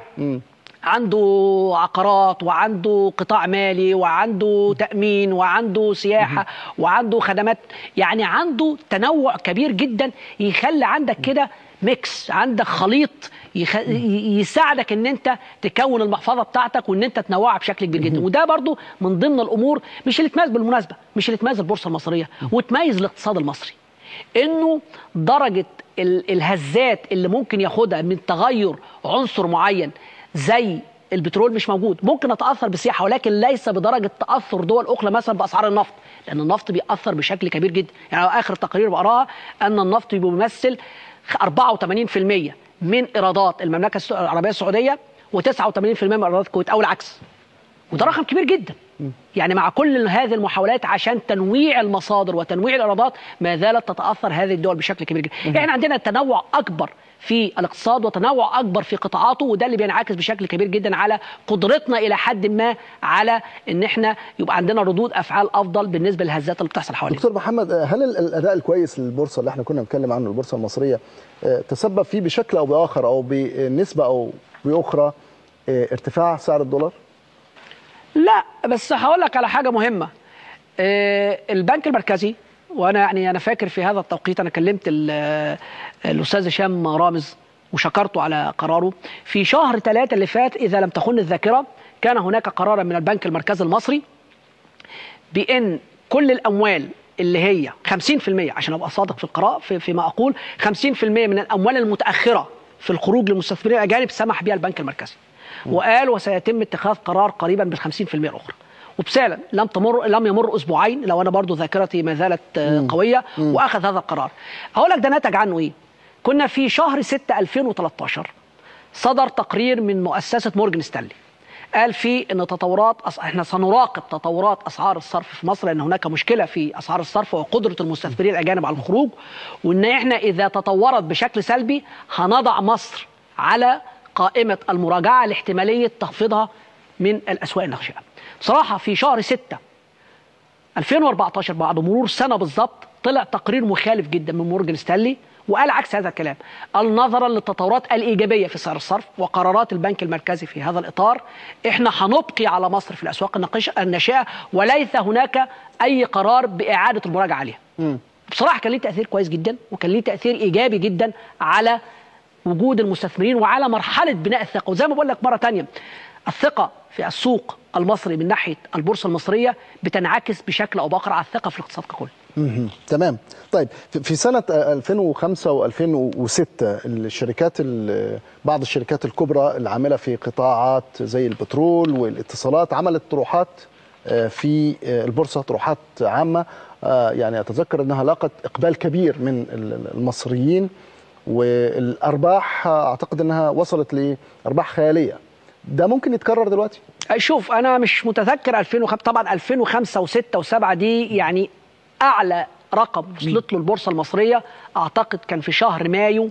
عنده عقارات وعنده قطاع مالي وعنده تأمين وعنده سياحة وعنده خدمات، يعني عنده تنوع كبير جدا يخلي عندك كده ميكس، عندك خليط يساعدك ان انت تكون المحفظة بتاعتك وان انت تنوعها بشكل كبير جدا. وده برضو من ضمن الامور مش اللي تميز بالمناسبة، مش اللي تميز البورصة المصرية وتميز الاقتصاد المصري، انه درجة الهزات اللي ممكن ياخدها من تغير عنصر معين زي البترول مش موجود. ممكن نتاثر بالسياحه ولكن ليس بدرجه تاثر دول اخرى مثلا باسعار النفط، لان النفط بيأثر بشكل كبير جدا. يعني اخر التقارير بقراها ان النفط بيمثل 84% من ايرادات المملكه العربيه السعوديه و89% من ايرادات الكويت او العكس، وده رقم كبير جدا. يعني مع كل هذه المحاولات عشان تنويع المصادر وتنويع الايرادات ما زالت تتاثر هذه الدول بشكل كبير جدا. احنا عندنا تنوع اكبر في الاقتصاد وتنوع اكبر في قطاعاته، وده اللي بينعكس بشكل كبير جدا على قدرتنا الى حد ما على ان احنا يبقى عندنا ردود افعال افضل بالنسبه للهزات اللي بتحصل حوالينا. دكتور محمد، هل الاداء الكويس للبورصه اللي احنا كنا بنتكلم عنه البورصه المصريه تسبب فيه بشكل او باخر او بنسبه او باخرى ارتفاع سعر الدولار؟ لا، بس هقول لك على حاجه مهمه. البنك المركزي، وانا يعني انا فاكر في هذا التوقيت انا كلمت الاستاذ هشام رامز وشكرته على قراره في شهر 3 اللي فات، اذا لم تخن الذاكره كان هناك قرارا من البنك المركزي المصري بان كل الاموال اللي هي 50%، عشان ابقى صادق في القراءه فيما اقول، 50% من الاموال المتاخره في الخروج للمستثمرين الاجانب سمح بها البنك المركزي، وقال وسيتم اتخاذ قرار قريبا بال50% الاخرى. وبفعلا لم يمر اسبوعين، لو انا برضو ذاكرتي ما زالت قويه، واخذ هذا القرار. هقول لك ده نتج عنه ايه؟ كنا في شهر 6 2013 صدر تقرير من مؤسسة مورجان ستانلي قال فيه ان احنا سنراقب تطورات اسعار الصرف في مصر، لان هناك مشكله في اسعار الصرف وقدره المستثمرين الاجانب على الخروج، وان احنا اذا تطورت بشكل سلبي هنضع مصر على قائمه المراجعه لاحتماليه تخفيضها من الاسواق الناشئه. بصراحه في شهر 6 2014 بعد مرور سنه بالظبط طلع تقرير مخالف جدا من مورجان ستانلي وقال عكس هذا الكلام. قال نظرا للتطورات الإيجابية في سعر الصرف وقرارات البنك المركزي في هذا الإطار احنا هنبقي على مصر في الأسواق الناشئة وليس هناك أي قرار بإعادة المراجعة عليها. بصراحة كان ليه تأثير كويس جدا وكان ليه تأثير إيجابي جدا على وجود المستثمرين وعلى مرحلة بناء الثقة. وزي ما بقول لك مرة تانية، الثقة في السوق المصري من ناحية البورصة المصرية بتنعكس بشكل أو بآخر على الثقة في الاقتصاد ككل. تمام. طيب في سنة 2005 و2006 بعض الشركات الكبرى العاملة في قطاعات زي البترول والاتصالات عملت طروحات في البورصة، طروحات عامة، يعني أتذكر أنها لاقت إقبال كبير من المصريين، والأرباح أعتقد أنها وصلت لأرباح خيالية. ده ممكن يتكرر دلوقتي؟ شوف أنا مش متذكر 2005، طبعا 2005 و6 و7 دي يعني أعلى رقم وصلت له البورصة المصرية أعتقد كان في شهر مايو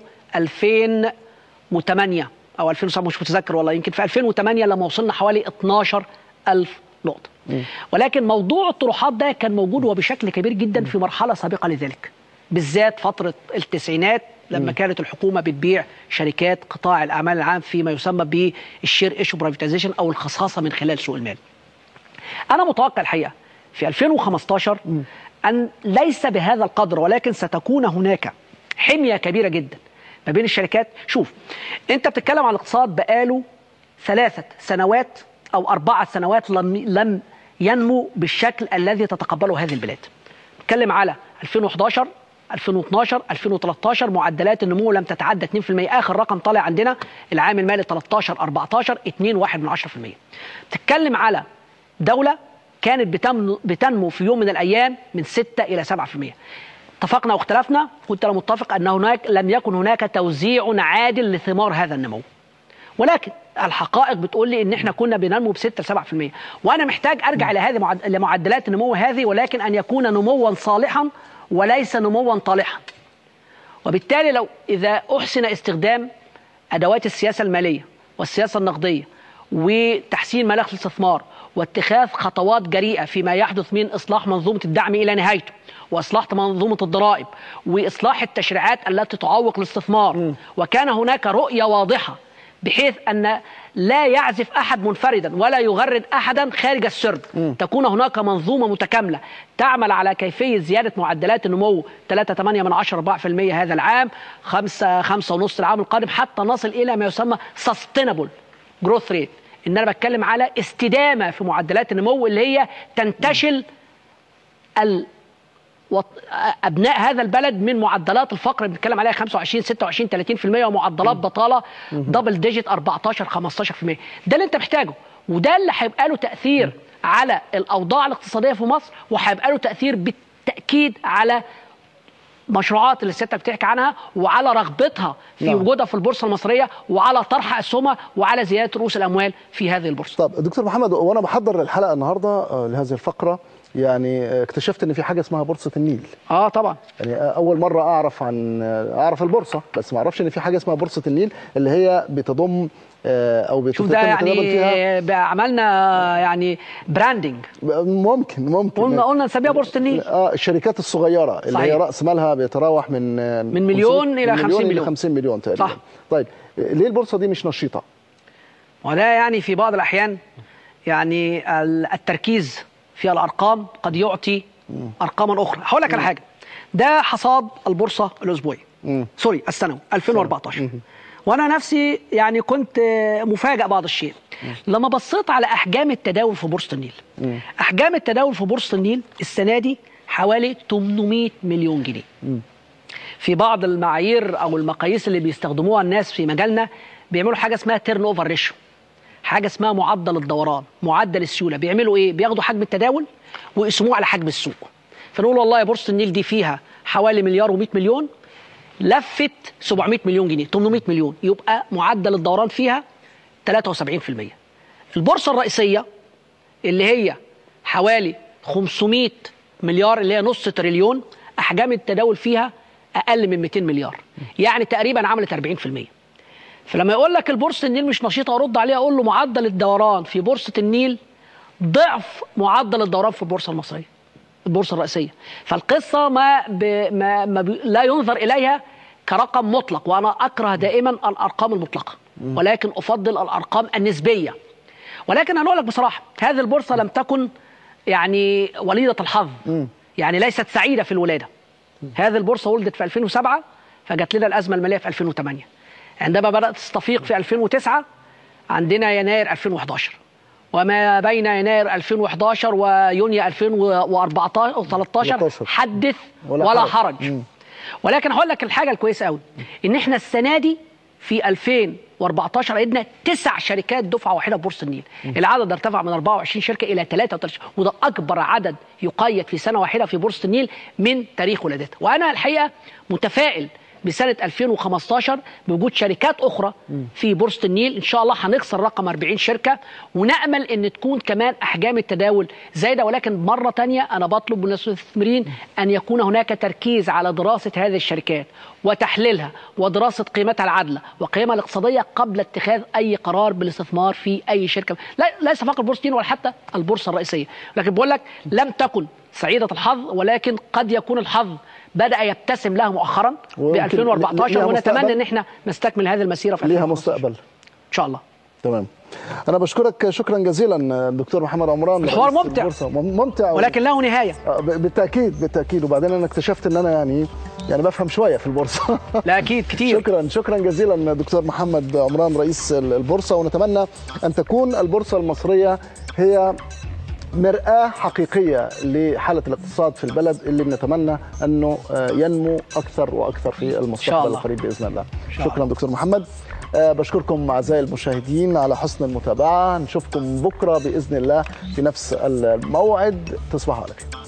2008 أو 2007، مش متذكر والله، يمكن في 2008 لما وصلنا حوالي 12,000 نقطة. ولكن موضوع الطروحات ده كان موجود وبشكل كبير جدا في مرحلة سابقة لذلك، بالذات فترة التسعينات لما كانت الحكومة بتبيع شركات قطاع الأعمال العام فيما يسمى بالشير ايشو برايفتيزيشن أو الخصاصة من خلال سوق المال. أنا متوقع الحقيقة في 2015 أن ليس بهذا القدر، ولكن ستكون هناك حمية كبيرة جدا ما بين الشركات. شوف أنت بتتكلم عن الاقتصاد بقاله 3 سنوات أو 4 سنوات لم ينمو بالشكل الذي تتقبله هذه البلاد. بتتكلم على 2011 2012 2013 معدلات النمو لم تتعدى 2%. آخر رقم طالع عندنا العام المالي 13 14 2.1%. بتتكلم على دولة كانت بتنمو في يوم من الأيام من 6 إلى 7%. اتفقنا واختلفنا، كنت أنا متفق أن لم يكن هناك توزيع عادل لثمار هذا النمو، ولكن الحقائق بتقول لي ان احنا كنا بننمو ب 6 ل 7%، وانا محتاج ارجع لمعدلات النمو هذه، ولكن ان يكون نموا صالحا وليس نموا طالحا. وبالتالي اذا احسن استخدام ادوات السياسه الماليه والسياسه النقديه وتحسين مناخ الاستثمار واتخاذ خطوات جريئه فيما يحدث من اصلاح منظومه الدعم الى نهايته، واصلاح منظومه الضرائب، واصلاح التشريعات التي تعوق الاستثمار، وكان هناك رؤيه واضحه بحيث أن لا يعزف أحد منفردا ولا يغرد أحدا خارج السرب. تكون هناك منظومة متكاملة تعمل على كيفية زيادة معدلات النمو 3.8% هذا العام، 5.5% العام القادم، حتى نصل إلى ما يسمى sustainable growth rate. إن أنا بتكلم على استدامة في معدلات النمو اللي هي تنتشل أبناء هذا البلد من معدلات الفقر اللي بنتكلم عليها 25 26 30%، ومعدلات بطالة دبل ديجيت 14 15%. ده اللي أنت محتاجه، وده اللي هيبقى له تأثير على الأوضاع الاقتصادية في مصر، وهيبقى له تأثير بالتأكيد على مشروعات اللي الست بتحكي عنها، وعلى رغبتها في وجودها في البورصة المصرية، وعلى طرح أسهمها، وعلى زيادة رؤوس الأموال في هذه البورصة. طب دكتور محمد، وأنا بحضر الحلقة النهاردة لهذه الفقرة يعني اكتشفت ان في حاجه اسمها بورصه النيل. طبعا. يعني اول مره اعرف البورصه، بس ما اعرفش ان في حاجه اسمها بورصه النيل اللي هي بتضم او بتتم يعني فيها. عملنا يعني براندنج. ممكن قلنا نسميها بورصه النيل. الشركات الصغيره اللي هي راس مالها بيتراوح من مليون الى 50 مليون تقريبا. صح. طيب ليه البورصه دي مش نشيطه؟ وده يعني في بعض الاحيان يعني التركيز في الارقام قد يعطي ارقاما اخرى. هقول لك على حاجه، ده حصاد البورصه الاسبوعي سوري السنوي 2014. وانا نفسي يعني كنت مفاجئ بعض الشيء لما بصيت على احجام التداول في بورصه النيل. احجام التداول في بورصه النيل السنه دي حوالي 800 مليون جنيه. في بعض المعايير او المقاييس اللي بيستخدموها الناس في مجالنا بيعملوا حاجه اسمها تيرن اوفر ريشيو، حاجه اسمها معدل الدوران، معدل السيوله. بيعملوا ايه؟ بياخدوا حجم التداول ويقسموه على حجم السوق، فنقول والله بورصه النيل دي فيها حوالي مليار و100 مليون، لفت 700 مليون جنيه، 800 مليون، يبقى معدل الدوران فيها 73%. البورصة الرئيسية اللي هي حوالي 500 مليار اللي هي نص تريليون، أحجام التداول فيها أقل من 200 مليار، يعني تقريبا عملت 40%. فلما يقول لك البورصة النيل مش نشيطة، أرد عليه أقول له معدل الدوران في بورصة النيل ضعف معدل الدوران في البورصة المصرية، البورصة الرئيسية. فالقصة لا ينظر إليها كرقم مطلق، وأنا أكره دائما الأرقام المطلقة، ولكن أفضل الأرقام النسبية. ولكن أنا أقول لك بصراحة، هذه البورصة لم تكن يعني وليدة الحظ، يعني ليست سعيدة في الولادة. هذه البورصة ولدت في 2007، فجت لنا الأزمة المالية في 2008. عندما بدأت تستفيق في 2009 عندنا يناير 2011، وما بين يناير 2011 ويونيو 2013 حدث ولا حرج. ولكن هقول لك الحاجة الكويسة قوي، إن إحنا السنة دي في 2014 عندنا 9 شركات دفعة واحدة ببورصة النيل. العدد ارتفع من 24 شركة إلى 33، وده أكبر عدد يقيد في سنة واحدة في بورصة النيل من تاريخ ولادتها. وأنا الحقيقة متفائل بسنة 2015 بوجود شركات أخرى في بورصة النيل. إن شاء الله هنكسر رقم 40 شركة، ونأمل أن تكون كمان أحجام التداول زايدة. ولكن مرة تانية أنا بطلب من المستثمرين أن يكون هناك تركيز على دراسة هذه الشركات وتحليلها ودراسة قيمتها العادلة وقيمها الاقتصادية قبل اتخاذ أي قرار بالاستثمار في أي شركة، ليس فقط بورصة النيل ولا حتى البورصة الرئيسية. لكن بقول لك لم تكن سعيدة الحظ، ولكن قد يكون الحظ بدأ يبتسم لها مؤخرا ب 2014، ونتمنى ان احنا نستكمل هذه المسيره في ليها مستقبل ان شاء الله. تمام. انا بشكرك شكرا جزيلا دكتور محمد عمران. الحوار ممتع ولكن له نهايه. بالتاكيد. وبعدين انا اكتشفت ان انا يعني بفهم شويه في البورصه. لا اكيد كتير. شكرا جزيلا دكتور محمد عمران رئيس البورصه، ونتمنى ان تكون البورصه المصريه هي مرآة حقيقية لحالة الاقتصاد في البلد اللي بنتمنى أنه ينمو أكثر وأكثر في المستقبل القريب بإذن الله. شكرا دكتور محمد. بشكركم أعزائي المشاهدين على حسن المتابعة. نشوفكم بكرة بإذن الله في نفس الموعد. تصبحوا على خير.